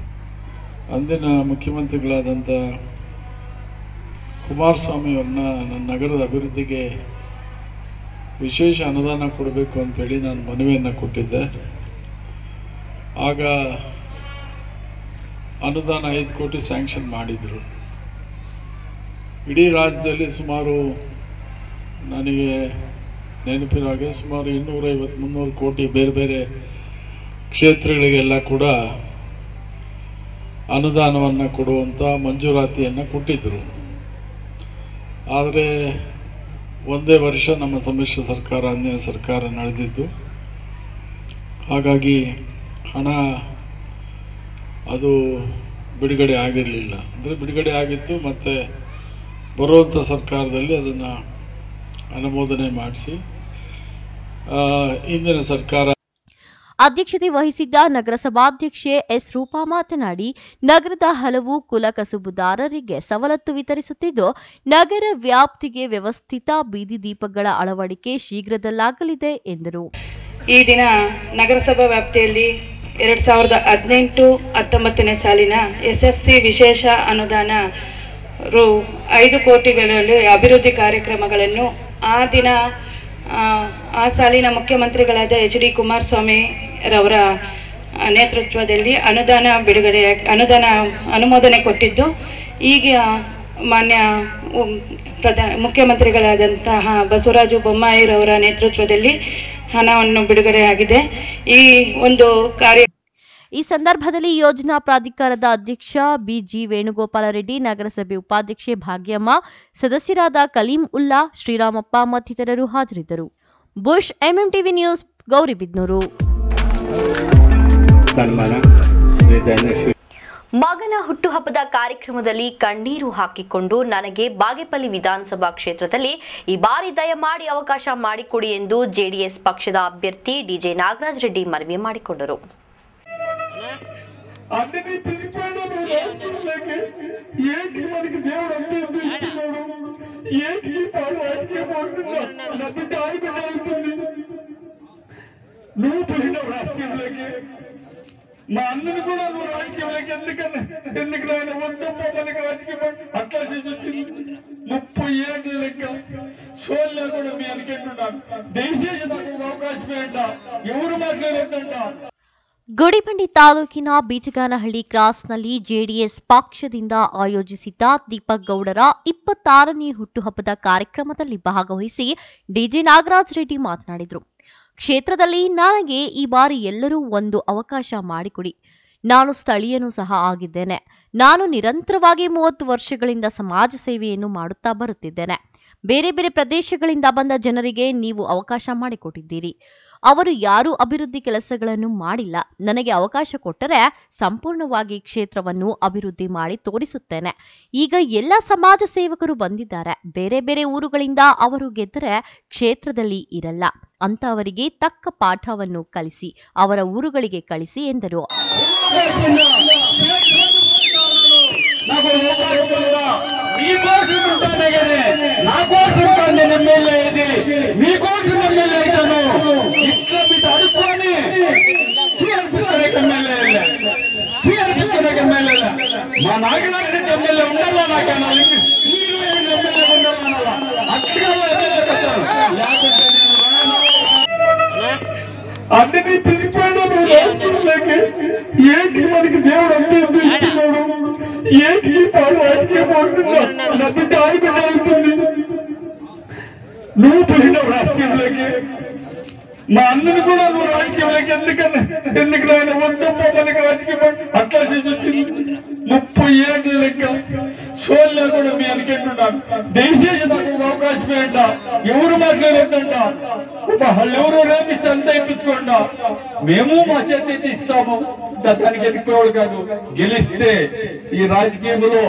Speaker 7: ಅಂದಿನ ಮುಖ್ಯಮಂತ್ರಿಗಳಾದಂಥ ಕುಮಾರಸ್ವಾಮಿ ಅವ್ರನ್ನ ನನ್ನ ನಗರದ ಅಭಿವೃದ್ಧಿಗೆ ವಿಶೇಷ ಅನುದಾನ ಕೊಡಬೇಕು ಅಂತೇಳಿ ನಾನು ಮನವಿಯನ್ನು ಕೊಟ್ಟಿದ್ದೆ. ಆಗ ಅನುದಾನ 5 ಕೋಟಿ ಸ್ಯಾಂಕ್ಷನ್ ಮಾಡಿದರು. ಇಡೀ ರಾಜ್ಯದಲ್ಲಿ ಸುಮಾರು ನನಗೆ ನೆನಪಿರೋ ಹಾಗೆ ಸುಮಾರು 250-300 ಕೋಟಿ ಬೇರೆ ಬೇರೆ ಕ್ಷೇತ್ರಗಳಿಗೆಲ್ಲ ಕೂಡ ಅನುದಾನವನ್ನು ಕೊಡುವಂಥ ಮಂಜೂರಾತಿಯನ್ನು ಕೊಟ್ಟಿದ್ದರು. ಆದರೆ ಒಂದೇ ವರ್ಷ ನಮ್ಮ ಸಮ್ಮಿಶ್ರ ಸರ್ಕಾರ, ಅಂದಿನ ಸರ್ಕಾರ ನಡೆದಿದ್ದು. ಹಾಗಾಗಿ ಹಣ ಅದು ಬಿಡುಗಡೆ ಆಗಿರಲಿಲ್ಲ. ಅಂದರೆ ಬಿಡುಗಡೆ ಆಗಿತ್ತು, ಮತ್ತು ಬರುವಂಥ ಸರ್ಕಾರದಲ್ಲಿ ಅದನ್ನು ಅನುಮೋದನೆ ಮಾಡಿಸಿ ಇಂದಿನ ಸರ್ಕಾರ.
Speaker 1: ಅಧ್ಯಕ್ಷತೆ ವಹಿಸಿದ್ದ ನಗರಸಭಾಧ್ಯಕ್ಷೆ ಎಸ್ ರೂಪಾ ಮಾತನಾಡಿ, ನಗರದ ಹಲವು ಕುಲ ಕಸುಬುದಾರರಿಗೆ ಸವಲತ್ತು ವಿತರಿಸುತ್ತಿದ್ದು, ನಗರ ವ್ಯಾಪ್ತಿಗೆ ವ್ಯವಸ್ಥಿತ ಬೀದಿ ದೀಪಗಳ ಅಳವಡಿಕೆ ಶೀಘ್ರದಲ್ಲಾಗಲಿದೆ ಎಂದರು.
Speaker 8: ಈ ದಿನ ನಗರಸಭಾ ವ್ಯಾಪ್ತಿಯಲ್ಲಿ 2018-19 ಸಾಲಿನ SFC ವಿಶೇಷ ಅನುದಾನ ರು 5 ಕೋಟಿಗಳಲ್ಲಿ ಅಭಿವೃದ್ಧಿ ಕಾರ್ಯಕ್ರಮಗಳನ್ನು ಆ ಸಾಲಿನ ಮುಖ್ಯಮಂತ್ರಿಗಳಾದ HD ಕುಮಾರಸ್ವಾಮಿ ರವರ ನೇತೃತ್ವದಲ್ಲಿ ಅನುಮೋದನೆ ಕೊಟ್ಟಿದ್ದು, ಈಗ ಮಾನ್ಯ ಮುಖ್ಯಮಂತ್ರಿಗಳಾದಂತಹ ಬಸವರಾಜ ಬೊಮ್ಮಾಯಿರವರ ನೇತೃತ್ವದಲ್ಲಿ ಹಣವನ್ನು ಬಿಡುಗಡೆಯಾಗಿದೆ. ಈ ಒಂದು ಕಾರ್ಯ
Speaker 1: ಈ ಸಂದರ್ಭದಲ್ಲಿ ಯೋಜನಾ ಪ್ರಾಧಿಕಾರದ ಅಧ್ಯಕ್ಷ BG ವೇಣುಗೋಪಾಲ ರೆಡ್ಡಿ, ನಗರಸಭೆ ಉಪಾಧ್ಯಕ್ಷೆ ಭಾಗ್ಯಮ್ಮ, ಸದಸ್ಯರಾದ ಕಲೀಂ ಉಲ್ಲಾ, ಶ್ರೀರಾಮಪ್ಪ ಮತ್ತಿತರರು ಹಾಜರಿದ್ದರು. ಬುಷ್ MMTV ನ್ಯೂಸ್, ಗೌರಿಬಿದನೂರು.
Speaker 2: ಮಗನ ಹುಟ್ಟುಹಬ್ಬದ ಕಾರ್ಯಕ್ರಮದಲ್ಲಿ ಕಣ್ಣೀರು ಹಾಕಿಕೊಂಡು ನನಗೆ ಬಾಗೇಪಲ್ಲಿ ವಿಧಾನಸಭಾ ಕ್ಷೇತ್ರದಲ್ಲಿ ಈ ಬಾರಿ ದಯಮಾಡಿ ಅವಕಾಶ ಮಾಡಿಕೊಡಿ ಎಂದು ಜೆಡಿಎಸ್ ಪಕ್ಷದ ಅಭ್ಯರ್ಥಿ DJ ನಾಗರಾಜ್ ರೆಡ್ಡಿ ಮನವಿ ಮಾಡಿಕೊಂಡರು.
Speaker 9: మా అన్నది కూడా నువ్వు రాజకీయంలోకి ఎందుకు ఆయన వందప్ప మనకి రాజకీయం అట్లా చేసి 30 ఏళ్ళ లెక్క షోల్లో కూడా మీ అనుకుంటున్నాను. దయచేసి నాకు అవకాశమే అంట, ఎవరు మాట్లాడొద్దంట.
Speaker 1: ಗುಡಿಬಂಡೆ ತಾಲೂಕಿನ ಬೀಚಗಾನಹಳ್ಳಿ ಕ್ರಾಸ್ನಲ್ಲಿ ಜೆಡಿಎಸ್ ಪಕ್ಷದಿಂದ ಆಯೋಜಿಸಿದ್ದ ದೀಪಕ್ ಗೌಡರ 26ನೇ ಹುಟ್ಟುಹಬ್ಬದ ಕಾರ್ಯಕ್ರಮದಲ್ಲಿ ಭಾಗವಹಿಸಿ DJ ನಾಗರಾಜ್ ರೆಡ್ಡಿ ಮಾತನಾಡಿದರು. ಕ್ಷೇತ್ರದಲ್ಲಿ ನನಗೆ ಈ ಬಾರಿ ಎಲ್ಲರೂ ಒಂದು ಅವಕಾಶ ಮಾಡಿಕೊಡಿ. ನಾನು ಸ್ಥಳೀಯನೂ ಸಹ ಆಗಿದ್ದೇನೆ. ನಾನು ನಿರಂತರವಾಗಿ 30 ವರ್ಷಗಳಿಂದ ಸಮಾಜ ಸೇವೆಯನ್ನು ಮಾಡುತ್ತಾ ಬರುತ್ತಿದ್ದೇನೆ. ಬೇರೆ ಬೇರೆ ಪ್ರದೇಶಗಳಿಂದ ಬಂದ ಜನರಿಗೆ ನೀವು ಅವಕಾಶ ಮಾಡಿಕೊಟ್ಟಿದ್ದೀರಿ. ಅವರು ಯಾರೂ ಅಭಿವೃದ್ಧಿ ಕೆಲಸಗಳನ್ನು ಮಾಡಿಲ್ಲ. ನನಗೆ ಅವಕಾಶ ಕೊಟ್ಟರೆ ಸಂಪೂರ್ಣವಾಗಿ ಕ್ಷೇತ್ರವನ್ನು ಅಭಿವೃದ್ಧಿ ಮಾಡಿ ತೋರಿಸುತ್ತೇನೆ. ಈಗ ಎಲ್ಲ ಸಮಾಜ ಸೇವಕರು ಬಂದಿದ್ದಾರೆ. ಬೇರೆ ಬೇರೆ ಊರುಗಳಿಂದ ಅವರು ಗೆದ್ದರೆ ಕ್ಷೇತ್ರದಲ್ಲಿ ಇರಲ್ಲ. ಅಂತವರಿಗೆ ತಕ್ಕ ಪಾಠವನ್ನು ಕಲಿಸಿ ಅವರ ಊರುಗಳಿಗೆ ಕಳಿಸಿ ಎಂದರು.
Speaker 9: మా నాగరాజరెడ్డి ఎమ్మెల్యే ఉండాలా నాకన్నా అన్ని పిలిచిపోయాడు. ఏంటి మనకి దేవుడు అంత ఇచ్చినాడు, ఏంటి రాజకీయం అంటున్నా నా బిడ్డ ఆడుకుంటుంది. నువ్వు పోయినావు రాజకీయంలోకి, మా అన్నది కూడా నువ్వు రాజకీయంలోకి ఎందుకు ఆయన వందప్ప మనకి రాజకీయం అట్లా చేసి 30 ఏళ్ళ లెక్క షోల్లో కూడా మీ అనుకుంటున్నాను. దయచేసి నాకు అవకాశమే అంట, ఎవరు మాట్లాడొద్దంట. వాళ్ళెవరో రేపిస్తే అంతా ఇప్పించుకోండి, మేము మా చేతి ఇస్తాము. దానికి ఎదిగిపోయేవాడు కాదు. గెలిస్తే ఈ రాజకీయంలో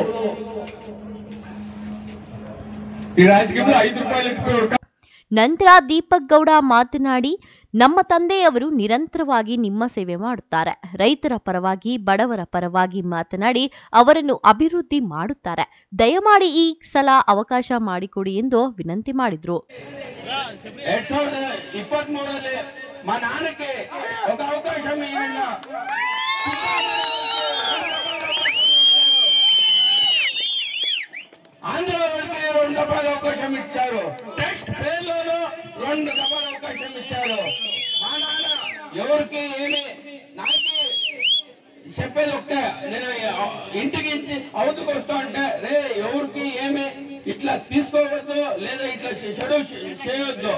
Speaker 9: 5 రూపాయలు ఎత్తిపోయేవాడు.
Speaker 1: ನಂತರ ದೀಪಕ್ ಗೌಡ ಮಾತನಾಡಿ, ನಮ್ಮ ತಂದೆಯವರು ನಿರಂತರವಾಗಿ ನಿಮ್ಮ ಸೇವೆ ಮಾಡುತ್ತಾರೆ. ರೈತರ ಪರವಾಗಿ, ಬಡವರ ಪರವಾಗಿ ಮಾತನಾಡಿ ಅವರನ್ನು ಅಭಿವೃದ್ಧಿ ಮಾಡುತ್ತಾರೆ. ದಯಮಾಡಿ ಈ ಸಲ ಅವಕಾಶ ಮಾಡಿಕೊಡಿ ಎಂದು ವಿನಂತಿ ಮಾಡಿದ್ರು.
Speaker 9: 2023 మా నాన్నకి ఒక అవకాశం ఇవ్వండి. ఆంధ్ర వాళ్ళకి 2 దఫాలు అవకాశం ఇచ్చారు. టెక్స్ట్ ఫెయిల్లోనూ 2 దఫాలు అవకాశం ఇచ్చారు. మా నాన్న ఎవరికి ఏమి నాకు చెప్పేది ఒకటే, నేను ఇంటికి అవతకు వస్తా అంటే రే ఎవరికి ఏమి ఇట్లా తీసుకోవద్దు, లేదా ఇట్లా షెడ్యూల్ చేయొద్దు.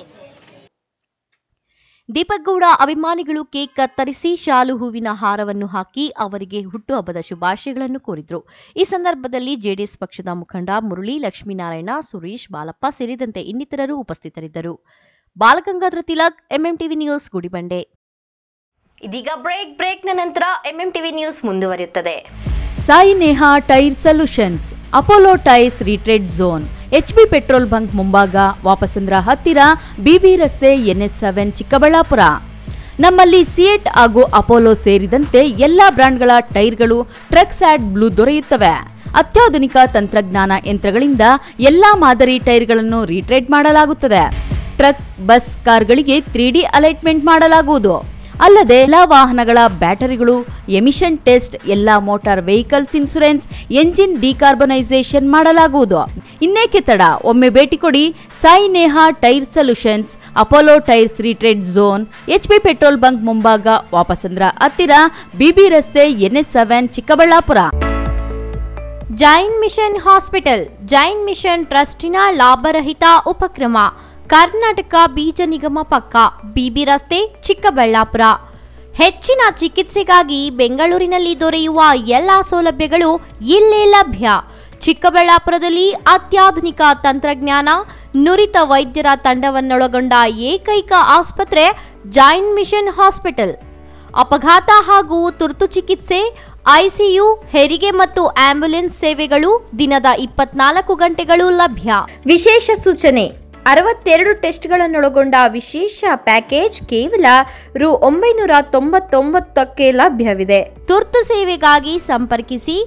Speaker 1: ದೀಪಕ್ ಗೌಡ ಅಭಿಮಾನಿಗಳು ಕೇಕ್ ಕತ್ತರಿಸಿ ಶಾಲು ಹೂವಿನ ಹಾರವನ್ನು ಹಾಕಿ ಅವರಿಗೆ ಹುಟ್ಟುಹಬ್ಬದ ಶುಭಾಶಯಗಳನ್ನು ಕೋರಿದ್ರು. ಈ ಸಂದರ್ಭದಲ್ಲಿ ಜೆಡಿಎಸ್ ಪಕ್ಷದ ಮುಖಂಡ ಮುರಳಿ, ಲಕ್ಷ್ಮೀನಾರಾಯಣ, ಸುರೇಶ್, ಬಾಲಪ್ಪ ಸೇರಿದಂತೆ ಇನ್ನಿತರರು ಉಪಸ್ಥಿತರಿದ್ದರು. Balagangadhara Tilak, MMTV news, Gudibande.
Speaker 2: ಇದೀಗ ಬ್ರೇಕ್ನ ನಂತರ MMTV ನ್ಯೂಸ್ ಮುಂದುವರಿಯುತ್ತದೆ.
Speaker 10: Sai Neha tyre solutions, Apollo tyres retread zone, HB petrol bunk ಮುಂಭಾಗ, ವಾಪಸಂದ್ರ ಹತ್ತಿರ, BB ರಸ್ತೆ, NS7, ಚಿಕ್ಕಬಳ್ಳಾಪುರ. ನಮ್ಮಲ್ಲಿ ಸಿಯೆಟ್ ಹಾಗೂ ಅಪೋಲೋ ಸೇರಿದಂತೆ ಎಲ್ಲಾ ಬ್ರಾಂಡ್ಗಳ ಟೈರ್ಗಳು ಟ್ರಕ್ಸ್ ಆಡ್ ಬ್ಲೂ ದೊರೆಯುತ್ತವೆ. ಅತ್ಯಾಧುನಿಕ ತಂತ್ರಜ್ಞಾನ ಯಂತ್ರಗಳಿಂದ ಎಲ್ಲಾ ಮಾದರಿ ಟೈರ್ಗಳನ್ನು ರಿಟ್ರೇಡ್ ಮಾಡಲಾಗುತ್ತದೆ. ಟ್ರಕ್, ಬಸ್, ಕಾರ್ಗಳಿಗೆ 3D ಅಲೈಟ್ಮೆಂಟ್ ಮಾಡಲಾಗುವುದು. ಅಲ್ಲದೆ ಎಲ್ಲ ವಾಹನಗಳ ಬ್ಯಾಟರಿಗಳು, ಎಮಿಷನ್ ಟೆಸ್ಟ್, ಎಲ್ಲ motor vehicles insurance, engine decarbonisation ಮಾಡಲಾಗುವುದು. ಇನ್ನೇಕೆ ತಡ, ಒಮ್ಮೆ ಭೇಟಿ ಕೊಡಿ Sai Neha tyre solutions, Apollo tyres retread zone, HP petrol bunk ಮುಂಭಾಗ, ವಾಪಸಂದ್ರ ಹತ್ತಿರ, BB ರಸ್ತೆ, NS7 Chikkaballapura.
Speaker 1: Jain mission hospital, Jain mission ಟ್ರಸ್ಟಿನ ಲಾಭರಹಿತ ಉಪಕ್ರಮ, ಕರ್ನಾಟಕ ಬೀಜ ನಿಗಮ ಪಕ್ಕ, BB ರಸ್ತೆ, ಚಿಕ್ಕಬಳ್ಳಾಪುರ. ಹೆಚ್ಚಿನ ಚಿಕಿತ್ಸೆಗಾಗಿ ಬೆಂಗಳೂರಿನಲ್ಲಿ ದೊರೆಯುವ ಎಲ್ಲಾ ಸೌಲಭ್ಯಗಳು ಇಲ್ಲೇ ಲಭ್ಯ. ಚಿಕ್ಕಬಳ್ಳಾಪುರದಲ್ಲಿ ಅತ್ಯಾಧುನಿಕ ತಂತ್ರಜ್ಞಾನ, ನುರಿತ ವೈದ್ಯರ ತಂಡವನ್ನೊಳಗೊಂಡ ಏಕೈಕ ಆಸ್ಪತ್ರೆ ಜೈನ್ ಮಿಷನ್ ಹಾಸ್ಪಿಟಲ್. ಅಪಘಾತ ಹಾಗೂ ತುರ್ತು ಚಿಕಿತ್ಸೆ, ICU, ಹೆರಿಗೆ ಮತ್ತು ಆಂಬ್ಯುಲೆನ್ಸ್ ಸೇವೆಗಳು ದಿನದ 24 ಗಂಟೆಗಳು ಲಭ್ಯ. ವಿಶೇಷ ಸೂಚನೆ: 62 ಟೆಸ್ಟ್ಗಳನ್ನೊಳಗೊಂಡ ವಿಶೇಷ ಪ್ಯಾಕೇಜ್ ಕೇವಲ ರು. 999ಕ್ಕೆ ಲಭ್ಯವಿದೆ. ತುರ್ತು ಸೇವೆಗಾಗಿ ಸಂಪರ್ಕಿಸಿ.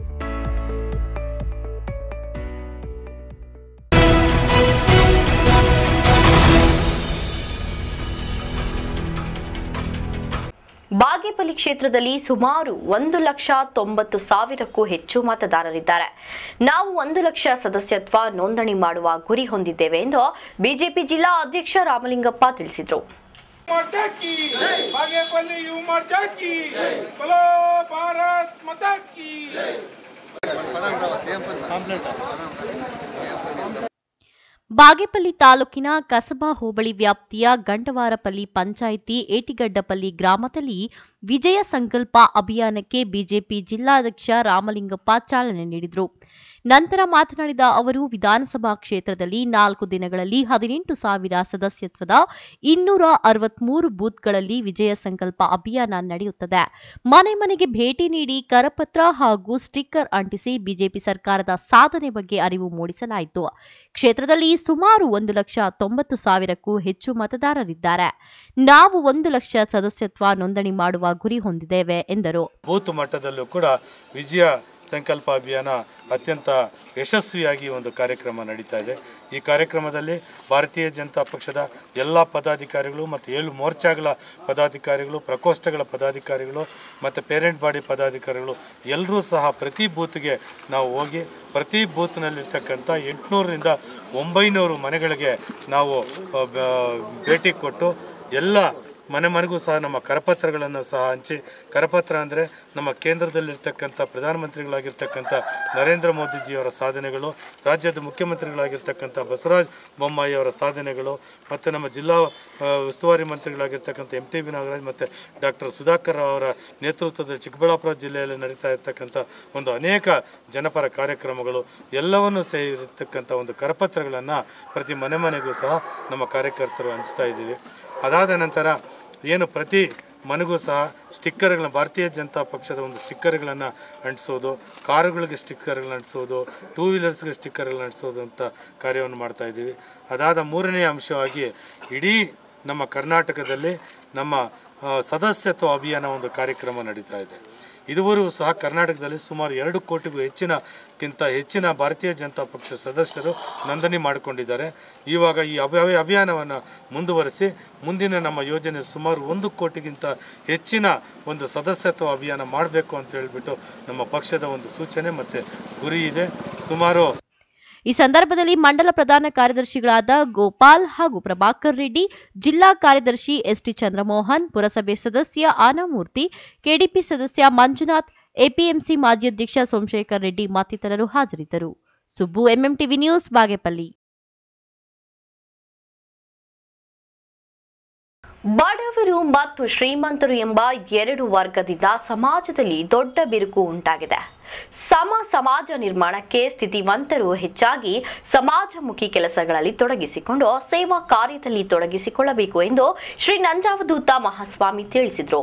Speaker 2: ಬಾಗೇಪಲ್ಲಿ ಕ್ಷೇತ್ರದಲ್ಲಿ ಸುಮಾರು 1,90,000ಕ್ಕೂ ಹೆಚ್ಚು ಮತದಾರರಿದ್ದಾರೆ. ನಾವು 1 ಲಕ್ಷ ಸದಸ್ಯತ್ವ ನೋಂದಣಿ ಮಾಡುವ ಗುರಿ ಹೊಂದಿದ್ದೇವೆ ಎಂದು ಬಿಜೆಪಿ ಜಿಲ್ಲಾ ಅಧ್ಯಕ್ಷ ರಾಮಲಿಂಗಪ್ಪ ತಿಳಿಸಿದರು.
Speaker 1: ಬಾಗೇಪಲ್ಲಿ ತಾಲೂಕಿನ ಕಸಬಾ ಹೋಬಳಿ ವ್ಯಾಪ್ತಿಯ ಗಂಡವಾರಪಲ್ಲಿ ಪಂಚಾಯಿತಿ ಏಟಿಗಡ್ಡಪಲ್ಲಿ ಗ್ರಾಮದಲ್ಲಿ ವಿಜಯ ಸಂಕಲ್ಪ ಅಭಿಯಾನಕ್ಕೆ ಬಿಜೆಪಿ ಜಿಲ್ಲಾಧ್ಯಕ್ಷ ರಾಮಲಿಂಗಪ್ಪ ಚಾಲನೆ ನೀಡಿದರು. ನಂತರ ಮಾತನಾಡಿದ ಅವರು, ವಿಧಾನಸಭಾ ಕ್ಷೇತ್ರದಲ್ಲಿ 4 ದಿನಗಳಲ್ಲಿ 18,000 ಸದಸ್ಯತ್ವದ 263 ಬೂತ್ಗಳಲ್ಲಿ ವಿಜಯ ಸಂಕಲ್ಪ ಅಭಿಯಾನ ನಡೆಯುತ್ತದೆ. ಮನೆ ಮನೆಗೆ ಭೇಟಿ ನೀಡಿ ಕರಪತ್ರ ಹಾಗೂ ಸ್ಟಿಕ್ಕರ್ ಅಂಟಿಸಿ ಬಿಜೆಪಿ ಸರ್ಕಾರದ ಸಾಧನೆ ಬಗ್ಗೆ ಅರಿವು ಮೂಡಿಸಲಾಯಿತು. ಕ್ಷೇತ್ರದಲ್ಲಿ ಸುಮಾರು 1,90,000ಕ್ಕೂ ಹೆಚ್ಚು ಮತದಾರರಿದ್ದಾರೆ. ನಾವು 1 ಲಕ್ಷ ಸದಸ್ಯತ್ವ ನೋಂದಣಿ ಮಾಡುವ ಗುರಿ ಹೊಂದಿದ್ದೇವೆ ಎಂದರು.
Speaker 11: ಬೂತ್ ಮಟ್ಟದಲ್ಲೂ ಕೂಡ ವಿಜಯ ಸಂಕಲ್ಪ ಅಭಿಯಾನ ಅತ್ಯಂತ ಯಶಸ್ವಿಯಾಗಿ ಒಂದು ಕಾರ್ಯಕ್ರಮ ನಡೀತಾ ಇದೆ. ಈ ಕಾರ್ಯಕ್ರಮದಲ್ಲಿ ಭಾರತೀಯ ಜನತಾ ಪಕ್ಷದ ಎಲ್ಲ ಪದಾಧಿಕಾರಿಗಳು ಮತ್ತು 7 ಮೋರ್ಚಾಗಳ ಪದಾಧಿಕಾರಿಗಳು, ಪ್ರಕೋಷ್ಠಗಳ ಪದಾಧಿಕಾರಿಗಳು ಮತ್ತು ಪೇರೆಂಟ್ ಬಾಡಿ ಪದಾಧಿಕಾರಿಗಳು ಎಲ್ಲರೂ ಸಹ ಪ್ರತಿ ಬೂತ್ಗೆ ನಾವು ಹೋಗಿ ಪ್ರತಿ ಬೂತ್ನಲ್ಲಿರ್ತಕ್ಕಂಥ 800ರಿಂದ 900 ಮನೆಗಳಿಗೆ ನಾವು ಭೇಟಿ ಕೊಟ್ಟು ಎಲ್ಲ ಮನೆಗೂ ಸಹ ನಮ್ಮ ಕರಪತ್ರಗಳನ್ನು ಸಹ ಹಂಚಿ, ಕರಪತ್ರ ಅಂದರೆ ನಮ್ಮ ಕೇಂದ್ರದಲ್ಲಿರ್ತಕ್ಕಂಥ ಪ್ರಧಾನಮಂತ್ರಿಗಳಾಗಿರ್ತಕ್ಕಂಥ ನರೇಂದ್ರ ಮೋದಿಜಿಯವರ ಸಾಧನೆಗಳು, ರಾಜ್ಯದ ಮುಖ್ಯಮಂತ್ರಿಗಳಾಗಿರ್ತಕ್ಕಂಥ ಬಸವರಾಜ ಬೊಮ್ಮಾಯಿ ಅವರ ಸಾಧನೆಗಳು ಮತ್ತು ನಮ್ಮ ಜಿಲ್ಲಾ ಉಸ್ತುವಾರಿ ಮಂತ್ರಿಗಳಾಗಿರ್ತಕ್ಕಂಥ MTB ನಾಗರಾಜ್ ಮತ್ತು ಡಾಕ್ಟರ್ ಸುಧಾಕರ್ ಅವರ ನೇತೃತ್ವದಲ್ಲಿ ಚಿಕ್ಕಬಳ್ಳಾಪುರ ಜಿಲ್ಲೆಯಲ್ಲಿ ನಡೀತಾ ಇರ್ತಕ್ಕಂಥ ಒಂದು ಅನೇಕ ಜನಪರ ಕಾರ್ಯಕ್ರಮಗಳು ಎಲ್ಲವನ್ನೂ ಸೇರಿರ್ತಕ್ಕಂಥ ಒಂದು ಕರಪತ್ರಗಳನ್ನು ಪ್ರತಿ ಮನೆಗೂ ಸಹ ನಮ್ಮ ಕಾರ್ಯಕರ್ತರು ಹಂಚ್ತಾ ಇದ್ದೀವಿ. ಅದಾದ ನಂತರ ಏನು ಪ್ರತಿ ಮನೆಗೂ ಸಹ ಸ್ಟಿಕ್ಕರ್ಗಳನ್ನ, ಭಾರತೀಯ ಜನತಾ ಪಕ್ಷದ ಒಂದು ಸ್ಟಿಕ್ಕರ್ಗಳನ್ನು ಅಂಟಿಸೋದು, ಕಾರುಗಳಿಗೆ ಸ್ಟಿಕ್ಕರ್ಗಳನ್ನ ಅಂಟಿಸೋದು, 2 ವೀಲರ್ಸ್ಗೆ ಸ್ಟಿಕ್ಕರ್ಗಳನ್ನ ಅಂಟಿಸೋದು ಅಂತ ಕಾರ್ಯವನ್ನು ಮಾಡ್ತಾ ಇದ್ದೀವಿ. ಅದಾದ 3ನೇ ಅಂಶವಾಗಿ ಇಡೀ ನಮ್ಮ ಕರ್ನಾಟಕದಲ್ಲಿ ನಮ್ಮ ಸದಸ್ಯತ್ವ ಅಭಿಯಾನ ಒಂದು ಕಾರ್ಯಕ್ರಮ ನಡೀತಾ ಇದೆ. ಇದುವರೆಗೂ ಸಹ ಕರ್ನಾಟಕದಲ್ಲಿ ಸುಮಾರು 2 ಕೋಟಿಗೂ ಹೆಚ್ಚಿನ ಭಾರತೀಯ ಜನತಾ ಪಕ್ಷ ಸದಸ್ಯರು ನೋಂದಣಿ ಮಾಡಿಕೊಂಡಿದ್ದಾರೆ. ಇವಾಗ ಈ ಅಭಿಯಾನವನ್ನು ಮುಂದುವರಿಸಿ ಮುಂದಿನ ನಮ್ಮ ಯೋಜನೆ ಸುಮಾರು 1 ಕೋಟಿಗಿಂತ ಹೆಚ್ಚಿನ ಒಂದು ಸದಸ್ಯತ್ವ ಅಭಿಯಾನ ಮಾಡಬೇಕು ಅಂತ ಹೇಳಿಬಿಟ್ಟು ನಮ್ಮ ಪಕ್ಷದ ಒಂದು ಸೂಚನೆ ಮತ್ತು ಗುರಿ ಇದೆ. ಸುಮಾರು
Speaker 1: ಈ ಸಂದರ್ಭದಲ್ಲಿ ಮಂಡಲ ಪ್ರಧಾನ ಕಾರ್ಯದರ್ಶಿಗಳಾದ ಗೋಪಾಲ್ ಹಾಗೂ ಪ್ರಭಾಕರ್ ರೆಡ್ಡಿ, ಜಿಲ್ಲಾ ಕಾರ್ಯದರ್ಶಿ ST ಚಂದ್ರಮೋಹನ್, ಪುರಸಭೆ ಸದಸ್ಯ ಆನಮೂರ್ತಿ, KDP ಸದಸ್ಯ ಮಂಜುನಾಥ್, APMC ಮಾಜಿ ಅಧ್ಯಕ್ಷ ಸೋಮಶೇಖರ್ ರೆಡ್ಡಿ ಮತ್ತಿತರರು ಹಾಜರಿದ್ದರು. Subbu, MMTV news, Bagepalli.
Speaker 2: ಬಡವರು ಮತ್ತು ಶ್ರೀಮಂತರು ಎಂಬ 2 ವರ್ಗದಿಂದ ಸಮಾಜದಲ್ಲಿ ದೊಡ್ಡ ಬಿರುಕು ಉಂಟಾಗಿದೆ. ಸಮಾಜ ನಿರ್ಮಾಣಕ್ಕೆ ಸ್ಥಿತಿವಂತರು ಹೆಚ್ಚಾಗಿ ಸಮಾಜಮುಖಿ ಕೆಲಸಗಳಲ್ಲಿ ತೊಡಗಿಸಿಕೊಂಡು ಸೇವಾ ಕಾರ್ಯದಲ್ಲಿ ತೊಡಗಿಸಿಕೊಳ್ಳಬೇಕು ಎಂದು ಶ್ರೀ ನಂಜಾವಧೂತ ಮಹಾಸ್ವಾಮಿ ತಿಳಿಸಿದರು.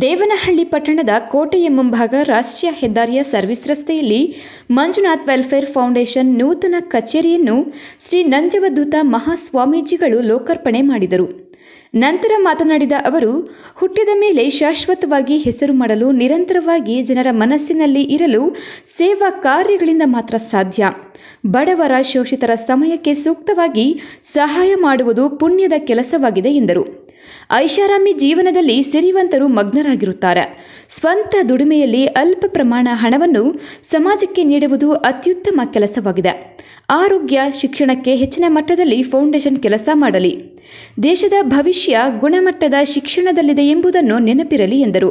Speaker 3: ದೇವನಹಳ್ಳಿ ಪಟ್ಟಣದ ಕೋಟೆಯ ಮುಂಭಾಗ ರಾಷ್ಟ್ರೀಯ ಹೆದ್ದಾರಿಯ ಸರ್ವಿಸ್ ರಸ್ತೆಯಲ್ಲಿ ಮಂಜುನಾಥ್ ವೆಲ್ಫೇರ್ ಫೌಂಡೇಶನ್ ನೂತನ ಕಚೇರಿಯನ್ನು ಶ್ರೀ ನಂಜವಧೂತ ಮಹಾಸ್ವಾಮೀಜಿಗಳು ಲೋಕಾರ್ಪಣೆ ಮಾಡಿದರು. ನಂತರ ಮಾತನಾಡಿದ ಅವರು, ಹುಟ್ಟಿದ ಮೇಲೆ ಶಾಶ್ವತವಾಗಿ ಹೆಸರು ಮಾಡಲು ನಿರಂತರವಾಗಿ ಜನರ ಮನಸ್ಸಿನಲ್ಲಿ ಇರಲು ಸೇವಾ ಕಾರ್ಯಗಳಿಂದ ಮಾತ್ರ ಸಾಧ್ಯ. ಬಡವರ ಶೋಷಿತರ ಸಮಯಕ್ಕೆ ಸೂಕ್ತವಾಗಿ ಸಹಾಯ ಮಾಡುವುದು ಪುಣ್ಯದ ಕೆಲಸವಾಗಿದೆ ಎಂದರು. ಐಷಾರಾಮಿ ಜೀವನದಲ್ಲಿ ಸಿರಿವಂತರು ಮಗ್ನರಾಗಿರುತ್ತಾರೆ. ಸ್ವಂತ ದುಡಿಮೆಯಲ್ಲಿ ಅಲ್ಪ ಪ್ರಮಾಣ ಹಣವನ್ನು ಸಮಾಜಕ್ಕೆ ನೀಡುವುದು ಅತ್ಯುತ್ತಮ ಕೆಲಸವಾಗಿದೆ. ಆರೋಗ್ಯ, ಶಿಕ್ಷಣಕ್ಕೆ ಹೆಚ್ಚಿನ ಮಟ್ಟದಲ್ಲಿ ಫೌಂಡೇಶನ್ ಕೆಲಸ ಮಾಡಲಿ. ದೇಶದ ಭವಿಷ್ಯ ಗುಣಮಟ್ಟದ ಶಿಕ್ಷಣದಲ್ಲಿದೆ ಎಂಬುದನ್ನು ನೆನಪಿರಲಿ ಎಂದರು.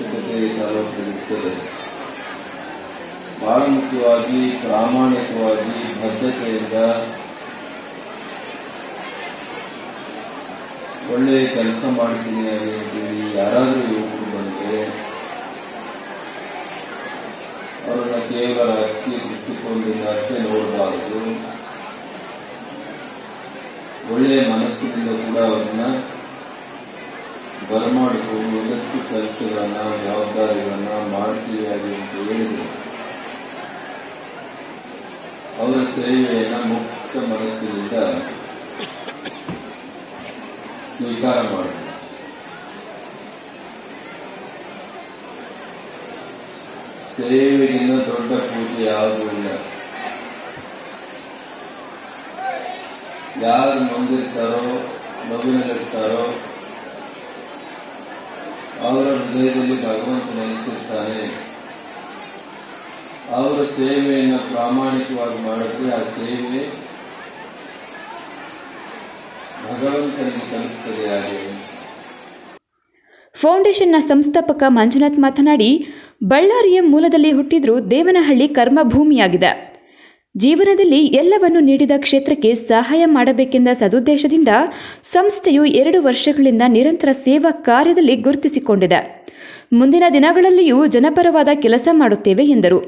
Speaker 12: ಬಹಳ ಮುಖ್ಯವಾಗಿ ಪ್ರಾಮಾಣಿಕವಾಗಿ ಬದ್ಧತೆಯಿಂದ ಒಳ್ಳೆಯ ಕೆಲಸ ಮಾಡ್ತೀನಿ ಅಂತೇಳಿ ಯಾರಾದರೂ ಯುವಕರು ಬಂದರೆ ಅವರನ್ನ ಕೇವಲ ರಾಜಕೀಯ ದೃಷ್ಟಿಕೋನದಿಂದ ಅಷ್ಟೇ ನೋಡಬಾರದು. ಒಳ್ಳೆಯ ಮನಸ್ಸಿನಿಂದ ಕೂಡ ಅವ್ರನ್ನ ಬರಮಾಡಿಕೊಂಡು ಒಂದಷ್ಟು ಕೆಲಸಗಳನ್ನ, ಜವಾಬ್ದಾರಿಗಳನ್ನ ಮಾಡ್ತೀವಿ ಅಂತ ಹೇಳಿದ್ರು. ಅವರ ಸೇವೆಯನ್ನು ಮುಕ್ತ ಮನಸ್ಸಿನಿಂದ ಸ್ವೀಕಾರ ಮಾಡಿದ್ರು. ಸೇವೆಗಿಂತ ದೊಡ್ಡ ಪೂಜೆ ಯಾವುದೂ ಇಲ್ಲ. ಯಾರು ನೊಂದಿರ್ತಾರೋ, ನೋವಿನಲ್ಲಿರ್ತಾರೋ ಅವರ ಹೃದಯದಲ್ಲಿ ಭಗವಂತ ನೆಲೆಸಿರ್ತಾನೆ. ಅವರ ಸೇವೆಯನ್ನು ಪ್ರಾಮಾಣಿಕವಾಗಿ ಮಾಡಿದ್ರೆ ಆ ಸೇವೆ ಭಗವಂತನಿಗೆ ತಲುಪುತ್ತದೆ. ಹಾಗೆ
Speaker 3: ಫೌಂಡೇಶನ್ನ ಸಂಸ್ಥಾಪಕ ಮಂಜುನಾಥ್ ಮಾತನಾಡಿ, ಬಳ್ಳಾರಿಯ ಮೂಲದಲ್ಲಿ ಹುಟ್ಟಿದ್ರೂ ದೇವನಹಳ್ಳಿ ಕರ್ಮಭೂಮಿಯಾಗಿದೆ. ಜೀವನದಲ್ಲಿ ಎಲ್ಲವನ್ನು ನೀಡಿದ ಕ್ಷೇತ್ರಕ್ಕೆ ಸಹಾಯ ಮಾಡಬೇಕೆಂದ ಸದುದ್ದೇಶದಿಂದ ಸಂಸ್ಥೆಯು 2 ವರ್ಷಗಳಿಂದ ನಿರಂತರ ಸೇವಾ ಕಾರ್ಯದಲ್ಲಿ ಗುರುತಿಸಿಕೊಂಡಿದೆ. ಮುಂದಿನ ದಿನಗಳಲ್ಲಿಯೂ ಜನಪರವಾದ ಕೆಲಸ ಮಾಡುತ್ತೇವೆ ಎಂದರು.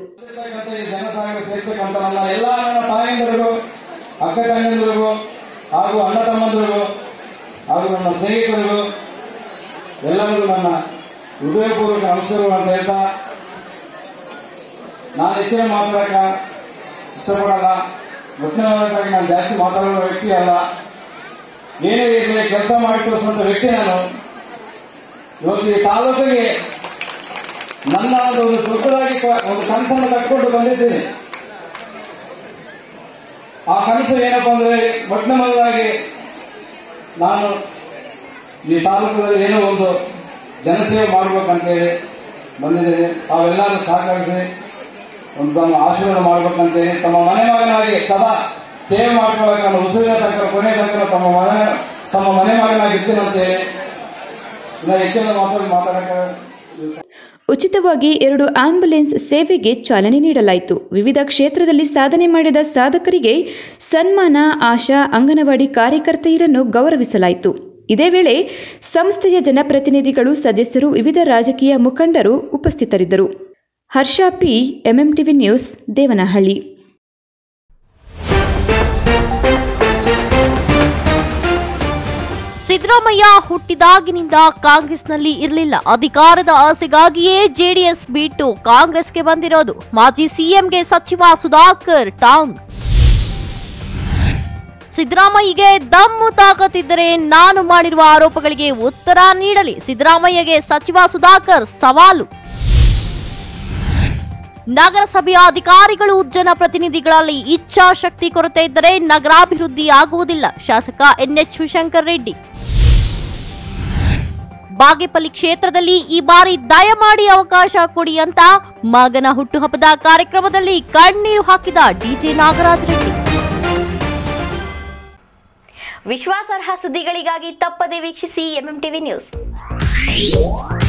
Speaker 13: ಅಕ್ಕ ತಂಗಿಯರಿಗೂ ಹಾಗೂ ಅಣ್ಣ ತಮ್ಮಂದಿರಿಗೂ ಹಾಗೂ ನನ್ನ ಸ್ನೇಹಿತರಿಗೂ ಎಲ್ಲರಿಗೂ ನನ್ನ ಹೃದಯಪೂರ್ವಕ ನಮಸ್ಕಾರಗಳು ಅಂತ ಹೇಳ್ತಾ, ನಾನು ಹೆಚ್ಚಿನ ಮಾತಾಡಕ್ಕೆ ಇಷ್ಟಪಡಲ್ಲ. ಮೊದಲನೇದಾಗಿ ನಾನು ಜಾಸ್ತಿ ಮಾತಾಡೋ ವ್ಯಕ್ತಿ ಅಲ್ಲ. ಏನೇ ಇರಲಿ ಕೆಲಸ ಮಾಡಿ ತೋರಿಸುವಂತ ವ್ಯಕ್ತಿ ನಾನು. ಇವತ್ತು ಈ ತಾಲೂಕಿಗೆ ನನ್ನ ಒಂದು ದೊಡ್ಡದಾಗಿ ಒಂದು ಕನಸನ್ನು ಕಟ್ಕೊಂಡು ಬಂದಿದ್ದೀನಿ. ಆ ಕನಸು ಏನಪ್ಪಾ ಅಂದ್ರೆ, ಮೊದಲನೇದಾಗಿ ನಾನು ಈ ತಾಲೂಕಿನಲ್ಲಿ ಏನೋ ಒಂದು ಜನಸೇವೆ ಮಾಡಬೇಕಂತೇಳಿ ಬಂದಿದ್ದೀನಿ. ತಾವೆಲ್ಲರೂ ಸಹಕರಿಸಿ ಒಂದು ತಮ್ಮ ಆಶೀರ್ವಾದ ಮಾಡಬೇಕಂತೇಳಿ, ತಮ್ಮ ಮನೆ ಮಗನಾಗಿ ಸದಾ ಸೇವೆ ಮಾಡ್ಕೊಳ್ಳೋಕೆ ನಾನು ಉಸಿರಿನ ತನಕ ಕೊನೆ ತನಕ ತಮ್ಮ ಮನೆ ಮಗನಾಗಿ ಇರ್ತೀನಿ ಅಂತೇಳಿ ಇನ್ನು ಹೆಚ್ಚಿನ ಮಾತಾಡಕ್ಕೆ.
Speaker 3: ಉಚಿತವಾಗಿ 2 ಆಂಬ್ಯುಲೆನ್ಸ್ ಸೇವೆಗೆ ಚಾಲನೆ ನೀಡಲಾಯಿತು. ವಿವಿಧ ಕ್ಷೇತ್ರದಲ್ಲಿ ಸಾಧನೆ ಮಾಡಿದ ಸಾಧಕರಿಗೆ ಸನ್ಮಾನ, ಆಶಾ ಅಂಗನವಾಡಿ ಕಾರ್ಯಕರ್ತೆಯರನ್ನು ಗೌರವಿಸಲಾಯಿತು. ಇದೇ ವೇಳೆ ಸಂಸ್ಥೆಯ ಜನಪ್ರತಿನಿಧಿಗಳು, ಸದಸ್ಯರು, ವಿವಿಧ ರಾಜಕೀಯ ಮುಖಂಡರು ಉಪಸ್ಥಿತರಿದ್ದರು. Harsha P, MMTV news, Devanahalli.
Speaker 1: Siddaramaiah ಹುಟ್ಟಿದಾಗಿನಿಂದ ಕಾಂಗ್ರೆಸ್ನಲ್ಲಿ ಇರಲಿಲ್ಲ. ಅಧಿಕಾರದ ಆಸೆಗಾಗಿಯೇ ಜೆಡಿಎಸ್ ಬಿಟ್ಟು ಕಾಂಗ್ರೆಸ್ಗೆ ಬಂದಿರೋದು. ಮಾಜಿ ಸಿಎಂಗೆ ಸಚಿವ ಸುಧಾಕರ್ ಟಾಂಗ್. ಸಿದ್ದರಾಮಯ್ಯಗೆ ದಮ್ಮು ತಾಕತ್ತಿದ್ದರೆ ನಾನು ಮಾಡಿರುವ ಆರೋಪಗಳಿಗೆ ಉತ್ತರ ನೀಡಲಿ. ಸಿದ್ದರಾಮಯ್ಯಗೆ ಸಚಿವ ಸುಧಾಕರ್ ಸವಾಲು. ನಗರಸಭೆಯ ಅಧಿಕಾರಿಗಳು, ಜನಪ್ರತಿನಿಧಿಗಳಲ್ಲಿ ಇಚ್ಛಾಶಕ್ತಿ ಕೊರತೆ ಇದ್ದರೆ ನಗರಾಭಿವೃದ್ಧಿ ಆಗುವುದಿಲ್ಲ. ಶಾಸಕ ಎನ್ಎಚ್ ಶಿವಶಂಕರ್ ರೆಡ್ಡಿ. ಬಾಗೇಪಲ್ಲಿ ಕ್ಷೇತ್ರದಲ್ಲಿ ಈ ಬಾರಿ ದಯಮಾಡಿ ಅವಕಾಶ ಕೊಡಿ ಅಂತ ಮಗನ ಹುಟ್ಟುಹಬ್ಬದ ಕಾರ್ಯಕ್ರಮದಲ್ಲಿ ಕಣ್ಣೀರು ಹಾಕಿದ ಡಿಜೆ ನಾಗರಾಜ್ ರೆಡ್ಡಿ.
Speaker 2: ವಿಶ್ವಾಸಾರ್ಹ ಸುದ್ದಿಗಳಿಗಾಗಿ ತಪ್ಪದೆ ವೀಕ್ಷಿಸಿ ಎಂಎಂಟಿವಿ ನ್ಯೂಸ್.